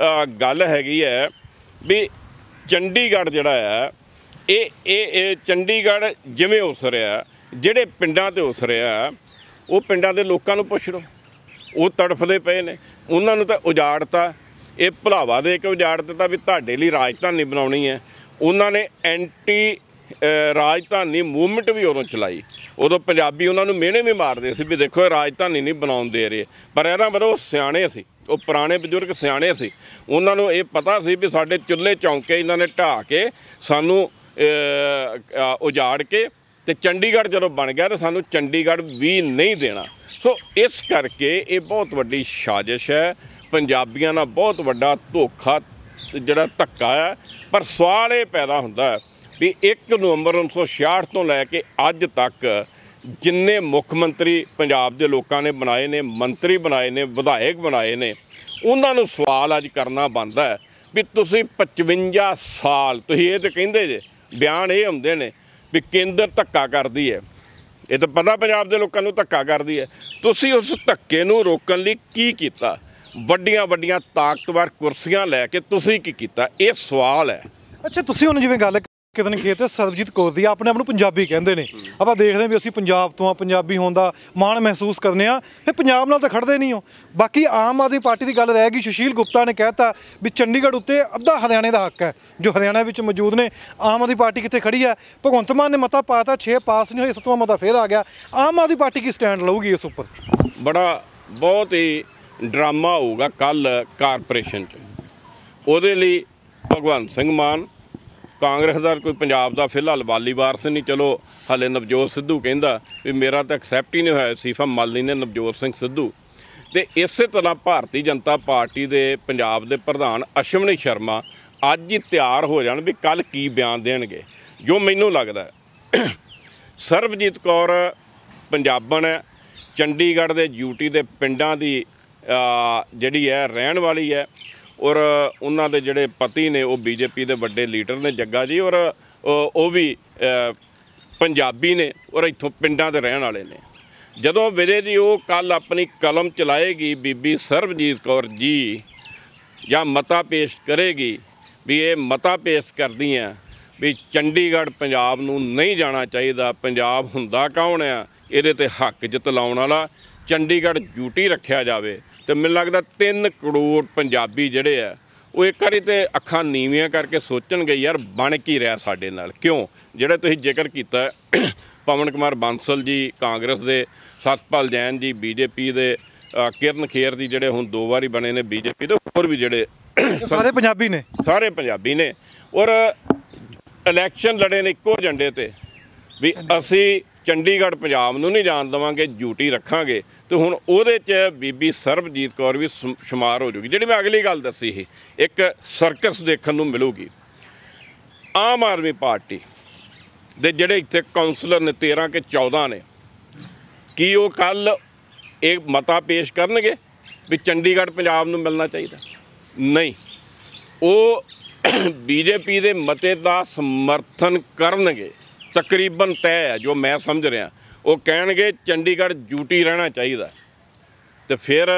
Speaker 1: ਗੱਲ ਹੈਗੀ ਹੈ ਵੀ ਚੰਡੀਗੜ੍ਹ ਜਿਹੜਾ ਹੈ ਇਹ ਇਹ ਇਹ ਚੰਡੀਗੜ੍ਹ ਜਿਵੇਂ ਉਸ ਰਿਹਾ, ਜਿਹੜੇ ਪਿੰਡਾਂ 'ਤੇ ਉਸ ਰਿਹਾ, ਉਹ ਪਿੰਡਾਂ ਦੇ ਲੋਕਾਂ ਨੂੰ ਪੁੱਛ ਲਓ, ਉਹ ਤੜਫਦੇ ਪਏ ਨੇ। ਉਹਨਾਂ ਨੂੰ ਤਾਂ ਉਜਾੜਤਾ, ਇਹ ਭੁਲਾਵਾ ਦੇ ਕੇ ਉਜਾੜ ਦਿੱਤਾ ਵੀ ਤੁਹਾਡੇ ਲਈ ਰਾਜਧਾਨੀ ਬਣਾਉਣੀ ਹੈ। ਉਹਨਾਂ ਨੇ ਐਂਟੀ ਰਾਜਧਾਨੀ ਮੂਵਮੈਂਟ ਵੀ ਉਦੋਂ ਚਲਾਈ। ਉਦੋਂ ਪੰਜਾਬੀ ਉਹਨਾਂ ਨੂੰ ਮਿਹਣੇ ਵੀ ਮਾਰਦੇ ਸੀ ਵੀ ਦੇਖੋ ਇਹ ਰਾਜਧਾਨੀ ਨਹੀਂ ਬਣਾਉਣ ਦੇ ਰਹੇ। ਪਰ ਇਹਦਾ ਮਤਲਬ ਉਹ ਸਿਆਣੇ ਸੀ, ਉਹ ਪੁਰਾਣੇ ਬਜ਼ੁਰਗ ਸਿਆਣੇ ਸੀ। ਉਹਨਾਂ ਨੂੰ ਇਹ ਪਤਾ ਸੀ ਵੀ ਸਾਡੇ ਚੁੱਲ੍ਹੇ ਚੌਂਕੇ ਇਹਨਾਂ ਨੇ ਢਾਹ ਕੇ ਸਾਨੂੰ ਉਜਾੜ ਕੇ ਤੇ ਚੰਡੀਗੜ੍ਹ ਜਦੋਂ ਬਣ ਗਿਆ ਤਾਂ ਸਾਨੂੰ ਚੰਡੀਗੜ੍ਹ ਵੀ ਨਹੀਂ ਦੇਣਾ। ਸੋ ਇਸ ਕਰਕੇ ਇਹ ਬਹੁਤ ਵੱਡੀ ਸਾਜ਼ਿਸ਼ ਹੈ, ਪੰਜਾਬੀਆਂ ਨਾਲ ਬਹੁਤ ਵੱਡਾ ਧੋਖਾ ਜਿਹੜਾ ਧੱਕਾ ਹੈ। ਪਰ ਸਵਾਲ ਇਹ ਪੈਦਾ ਹੁੰਦਾ ਵੀ ਇੱਕ ਨਵੰਬਰ ਉੱਨੀ ਸੌ ਛਿਆਹਠ ਤੋਂ ਲੈ ਕੇ ਅੱਜ ਤੱਕ ਜਿੰਨੇ ਮੁੱਖ ਮੰਤਰੀ ਪੰਜਾਬ ਦੇ ਲੋਕਾਂ ਨੇ ਬਣਾਏ ਨੇ, ਮੰਤਰੀ ਬਣਾਏ ਨੇ, ਵਿਧਾਇਕ ਬਣਾਏ ਨੇ, ਉਹਨਾਂ ਨੂੰ ਸਵਾਲ ਅੱਜ ਕਰਨਾ ਬਣਦਾ ਵੀ ਤੁਸੀਂ ਪਚਵੰਜਾ ਸਾਲ, ਤੁਸੀਂ ਇਹ ਤਾਂ ਕਹਿੰਦੇ ਜੇ, ਬਿਆਨ ਇਹ ਹੁੰਦੇ ਨੇ ਵੀ ਕੇਂਦਰ ਧੱਕਾ ਕਰਦੀ ਹੈ। ਇਹ ਤਾਂ ਪਤਾ ਪੰਜਾਬ ਦੇ ਲੋਕਾਂ ਨੂੰ ਧੱਕਾ ਕਰਦੀ ਹੈ। ਤੁਸੀਂ ਉਸ ਧੱਕੇ ਨੂੰ ਰੋਕਣ ਲਈ ਕੀ ਕੀਤਾ? ਵੱਡੀਆਂ ਵੱਡੀਆਂ ਤਾਕਤਵਰ ਕੁਰਸੀਆਂ ਲੈ ਕੇ ਤੁਸੀਂ ਕੀ ਕੀਤਾ? ਇਹ ਸਵਾਲ ਹੈ।
Speaker 2: ਅੱਛਾ, ਤੁਸੀਂ ਹੁਣ ਜਿਵੇਂ ਗੱਲ ਕਿਦਨ ਖੇਤ ਸਰਬਜੀਤ ਕੌਰ ਦੀ ਆਪਣੇ ਆਪ ਨੂੰ ਪੰਜਾਬੀ ਕਹਿੰਦੇ ਨੇ। ਆਪਾਂ ਦੇਖਦੇ ਹਾਂ ਵੀ ਅਸੀਂ ਪੰਜਾਬ ਤੋਂ ਆ, ਪੰਜਾਬੀ ਹੋਣ ਦਾ ਮਾਣ ਮਹਿਸੂਸ ਕਰਨੇ ਆ, ਫਿਰ ਪੰਜਾਬ ਨਾਲ ਤਾਂ ਖੜਦੇ ਨਹੀਂ ਹੋ। ਬਾਕੀ ਆਮ ਆਦਮੀ ਪਾਰਟੀ ਦੀ ਗੱਲ ਰਹਿ ਗਈ। ਸੁਸ਼ੀਲ ਗੁਪਤਾ ਨੇ ਕਹਿਤਾ ਵੀ ਚੰਡੀਗੜ੍ਹ ਉੱਤੇ ਅੱਧਾ ਹਰਿਆਣੇ ਦਾ ਹੱਕ ਹੈ, ਜੋ ਹਰਿਆਣਾ ਵਿੱਚ ਮੌਜੂਦ ਨੇ। ਆਮ ਆਦਮੀ ਪਾਰਟੀ ਕਿੱਥੇ ਖੜੀ ਹੈ? ਭਗਵੰਤ ਮਾਨ ਨੇ ਮਤਾ ਪਾਤਾ, ਛੇ ਪਾਸ ਨਹੀਂ ਹੋਏ, ਸੱਤਵਾਂ ਮਤਾ ਫੇਰ ਆ ਗਿਆ। ਆਮ ਆਦਮੀ ਪਾਰਟੀ ਕੀ ਸਟੈਂਡ ਲਊਗੀ ਇਸ ਉੱਪਰ?
Speaker 1: ਬੜਾ ਬਹੁਤ ਹੀ ਡਰਾਮਾ ਹੋਊਗਾ ਕੱਲ ਕਾਰਪੋਰੇਸ਼ਨ 'ਚ। ਉਹਦੇ ਲਈ ਭਗਵੰਤ ਸਿੰਘ ਮਾਨ, ਕਾਂਗਰਸ ਦਾ ਕੋਈ ਪੰਜਾਬ ਦਾ ਫਿਲਹਾਲ ਵਾਲੀ ਵਾਰਸ ਨਹੀਂ। ਚਲੋ ਹਾਲੇ ਨਵਜੋਤ ਸਿੱਧੂ ਕਹਿੰਦਾ ਵੀ ਮੇਰਾ ਤਾਂ ਐਕਸੈਪਟ ਹੀ ਨਹੀਂ ਹੋਇਆ, ਸੀਫਾ ਮਾਲੀ ਨੇ ਨਵਜੋਤ ਸਿੰਘ ਸਿੱਧੂ। ਤੇ ਇਸੇ ਤਰ੍ਹਾਂ ਭਾਰਤੀ ਜਨਤਾ ਪਾਰਟੀ ਦੇ ਪੰਜਾਬ ਦੇ ਪ੍ਰਧਾਨ ਅਸ਼ਵਨੀ ਸ਼ਰਮਾ ਅੱਜ ਹੀ ਤਿਆਰ ਹੋ ਜਾਣ ਵੀ ਕੱਲ ਕੀ ਬਿਆਨ ਦੇਣਗੇ। ਜੋ ਮੈਨੂੰ ਲੱਗਦਾ ਸਰਬਜੀਤ ਕੌਰ ਪੰਜਾਬਣ ਹੈ, ਚੰਡੀਗੜ੍ਹ ਦੇ ਯੂਟੀ ਦੇ ਪਿੰਡਾਂ ਦੀ ਜਿਹੜੀ ਹੈ ਰਹਿਣ ਵਾਲੀ ਹੈ, ਔਰ ਉਹਨਾਂ ਦੇ ਜਿਹੜੇ ਪਤੀ ਨੇ ਉਹ ਬੀਜੇਪੀ ਦੇ ਵੱਡੇ ਲੀਡਰ ਨੇ ਜੱਗਾ ਜੀ, ਔਰ ਉਹ ਵੀ ਪੰਜਾਬੀ ਨੇ ਔਰ ਇੱਥੋਂ ਪਿੰਡਾਂ ਦੇ ਰਹਿਣ ਵਾਲੇ ਨੇ। ਜਦੋਂ ਵੀਰੇ ਜੀ ਉਹ ਕੱਲ ਆਪਣੀ ਕਲਮ ਚਲਾਏਗੀ ਬੀਬੀ ਸਰਬਜੀਤ ਕੌਰ ਜੀ, ਜਾਂ ਮਤਾ ਪੇਸ਼ ਕਰੇਗੀ ਵੀ ਇਹ ਮਤਾ ਪੇਸ਼ ਕਰਦੀਆਂ ਵੀ ਚੰਡੀਗੜ੍ਹ ਪੰਜਾਬ ਨੂੰ ਨਹੀਂ ਜਾਣਾ ਚਾਹੀਦਾ, ਪੰਜਾਬ ਹੁੰਦਾ ਕੌਣ ਆ ਇਹਦੇ 'ਤੇ ਹੱਕ ਜਤਲਾਉਣ ਵਾਲਾ, ਚੰਡੀਗੜ੍ਹ ਯੂਟੀ ਰੱਖਿਆ ਜਾਵੇ, ਤੇ ਮੈਨੂੰ ਲੱਗਦਾ ਤਿੰਨ ਕਰੋੜ ਪੰਜਾਬੀ ਜਿਹੜੇ ਆ ਉਹ ਇੱਕ ਵਾਰੀ ਤੇ ਅੱਖਾਂ ਨੀਵੀਆਂ ਕਰਕੇ ਸੋਚਣਗੇ ਯਾਰ ਬਣ ਕੀ ਰਿਹਾ ਸਾਡੇ ਨਾਲ। ਕਿਉਂ? ਜਿਹੜੇ ਤੁਸੀਂ ਜ਼ਿਕਰ ਕੀਤਾ ਪਵਨ ਕੁਮਾਰ ਬਾਂਸਲ ਜੀ ਕਾਂਗਰਸ ਦੇ, ਸਤਪਾਲ ਜੈਨ ਜੀ ਬੀਜੇਪੀ ਦੇ, ਕਿਰਨ ਖੇਰ ਜੀ ਜਿਹੜੇ ਹੁਣ ਦੋ ਵਾਰੀ ਬਣੇ ਨੇ ਬੀਜੇਪੀ ਦੇ, ਹੋਰ ਵੀ ਜਿਹੜੇ
Speaker 2: ਸਾਰੇ ਪੰਜਾਬੀ ਨੇ,
Speaker 1: ਸਾਰੇ ਪੰਜਾਬੀ ਨੇ, ਔਰ ਇਲੈਕਸ਼ਨ ਲੜੇ ਨੇ ਇੱਕੋ ਏਜੰਡੇ ਤੇ ਵੀ ਅਸੀਂ ਚੰਡੀਗੜ੍ਹ ਪੰਜਾਬ ਨੂੰ ਨਹੀਂ ਜਾਣ ਦੇਵਾਂਗੇ, ਯੂਟੀ ਰੱਖਾਂਗੇ। ਤੇ ਹੁਣ ਉਹਦੇ 'ਚ ਬੀਬੀ ਸਰਬਜੀਤ ਕੌਰ ਵੀ ਸ਼ੁਮਾਰ ਹੋ ਜੂਗੀ। ਜਿਹੜੀ ਮੈਂ ਅਗਲੀ ਗੱਲ ਦੱਸੀ ਸੀ, ਇੱਕ ਸਰਕਸ ਦੇਖਣ ਨੂੰ ਮਿਲੂਗੀ। ਆਮ ਆਦਮੀ ਪਾਰਟੀ ਦੇ ਜਿਹੜੇ ਇੱਥੇ ਕਾਉਂਸਲਰ ਨੇ ਤੇਰ੍ਹਾਂ ਕਿ ਚੌਦ੍ਹਾਂ ਨੇ, ਕੀ ਉਹ ਕੱਲ ਇਹ ਮਤਾ ਪੇਸ਼ ਕਰਨਗੇ ਵੀ ਚੰਡੀਗੜ੍ਹ ਪੰਜਾਬ ਨੂੰ ਮਿਲਣਾ ਚਾਹੀਦਾ? ਨਹੀਂ, ਉਹ ਬੀਜੇਪੀ ਦੇ ਮਤੇ ਦਾ ਸਮਰਥਨ ਕਰਨਗੇ, ਤਕਰੀਬਨ ਤੈਅ ਹੈ ਜੋ ਮੈਂ ਸਮਝ ਰਿਹਾ। ਉਹ ਕਹਿਣਗੇ ਚੰਡੀਗੜ੍ਹ ਯੂਟੀ ਰਹਿਣਾ ਚਾਹੀਦਾ। ਤੇ ਫਿਰ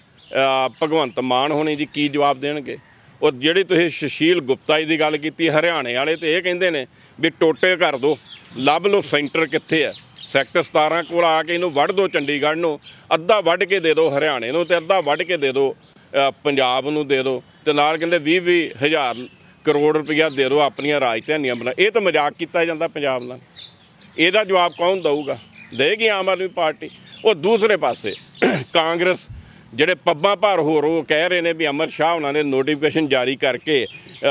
Speaker 1: ਭਗਵੰਤ ਮਾਨ ਹੋਣੀ ਜੀ ਕੀ ਜਵਾਬ ਦੇਣਗੇ? ਉਹ ਜਿਹੜੀ ਤੁਸੀਂ ਸੁਸ਼ੀਲ ਗੁਪਤਾ ਜੀ ਦੀ ਗੱਲ ਕੀਤੀ ਹਰਿਆਣੇ ਵਾਲੇ, ਤੇ ਇਹ ਕਹਿੰਦੇ ਨੇ ਵੀ ਟੋਟੇ ਕਰ ਦਿਓ, ਲੱਭ ਲਓ ਸੈਂਟਰ ਕਿੱਥੇ ਹੈ, ਸੈਕਟਰ ਸਤਾਰਾਂ ਕੋਲ ਆ ਕੇ ਇਹਨੂੰ ਵੱਢ ਦਿਓ, ਚੰਡੀਗੜ੍ਹ ਨੂੰ ਅੱਧਾ ਵੱਢ ਕੇ ਦੇ ਦਿਓ ਹਰਿਆਣੇ ਨੂੰ, ਤੇ ਅੱਧਾ ਵੱਢ ਕੇ ਦੇ ਦਿਓ ਪੰਜਾਬ ਨੂੰ ਦੇ ਦਿਓ, ਤੇ ਨਾਲ ਕਹਿੰਦੇ ਵੀਹ ਵੀਹ ਹਜ਼ਾਰ ਕਰੋੜ ਰੁਪਈਆ ਦੇ ਦਿਓ ਆਪਣੀਆਂ ਰਾਜਧਾਨੀਆਂ ਬਣਾ। ਇਹ ਤਾਂ ਮਜ਼ਾਕ ਕੀਤਾ ਜਾਂਦਾ ਪੰਜਾਬ ਨਾਲ। ਇਹਦਾ ਜਵਾਬ ਕੌਣ ਦਊਗਾ? ਦੇਗੀ ਆਮ ਆਦਮੀ ਪਾਰਟੀ। ਉਹ ਦੂਸਰੇ ਪਾਸੇ ਕਾਂਗਰਸ ਜਿਹੜੇ ਪੱਬਾਂ ਭਾਰ ਹੋਰ ਉਹ ਕਹਿ ਰਹੇ ਨੇ ਵੀ ਅਮਰ ਸ਼ਾਹ ਉਹਨਾਂ ਨੇ ਨੋਟੀਫਿਕੇਸ਼ਨ ਜਾਰੀ ਕਰਕੇ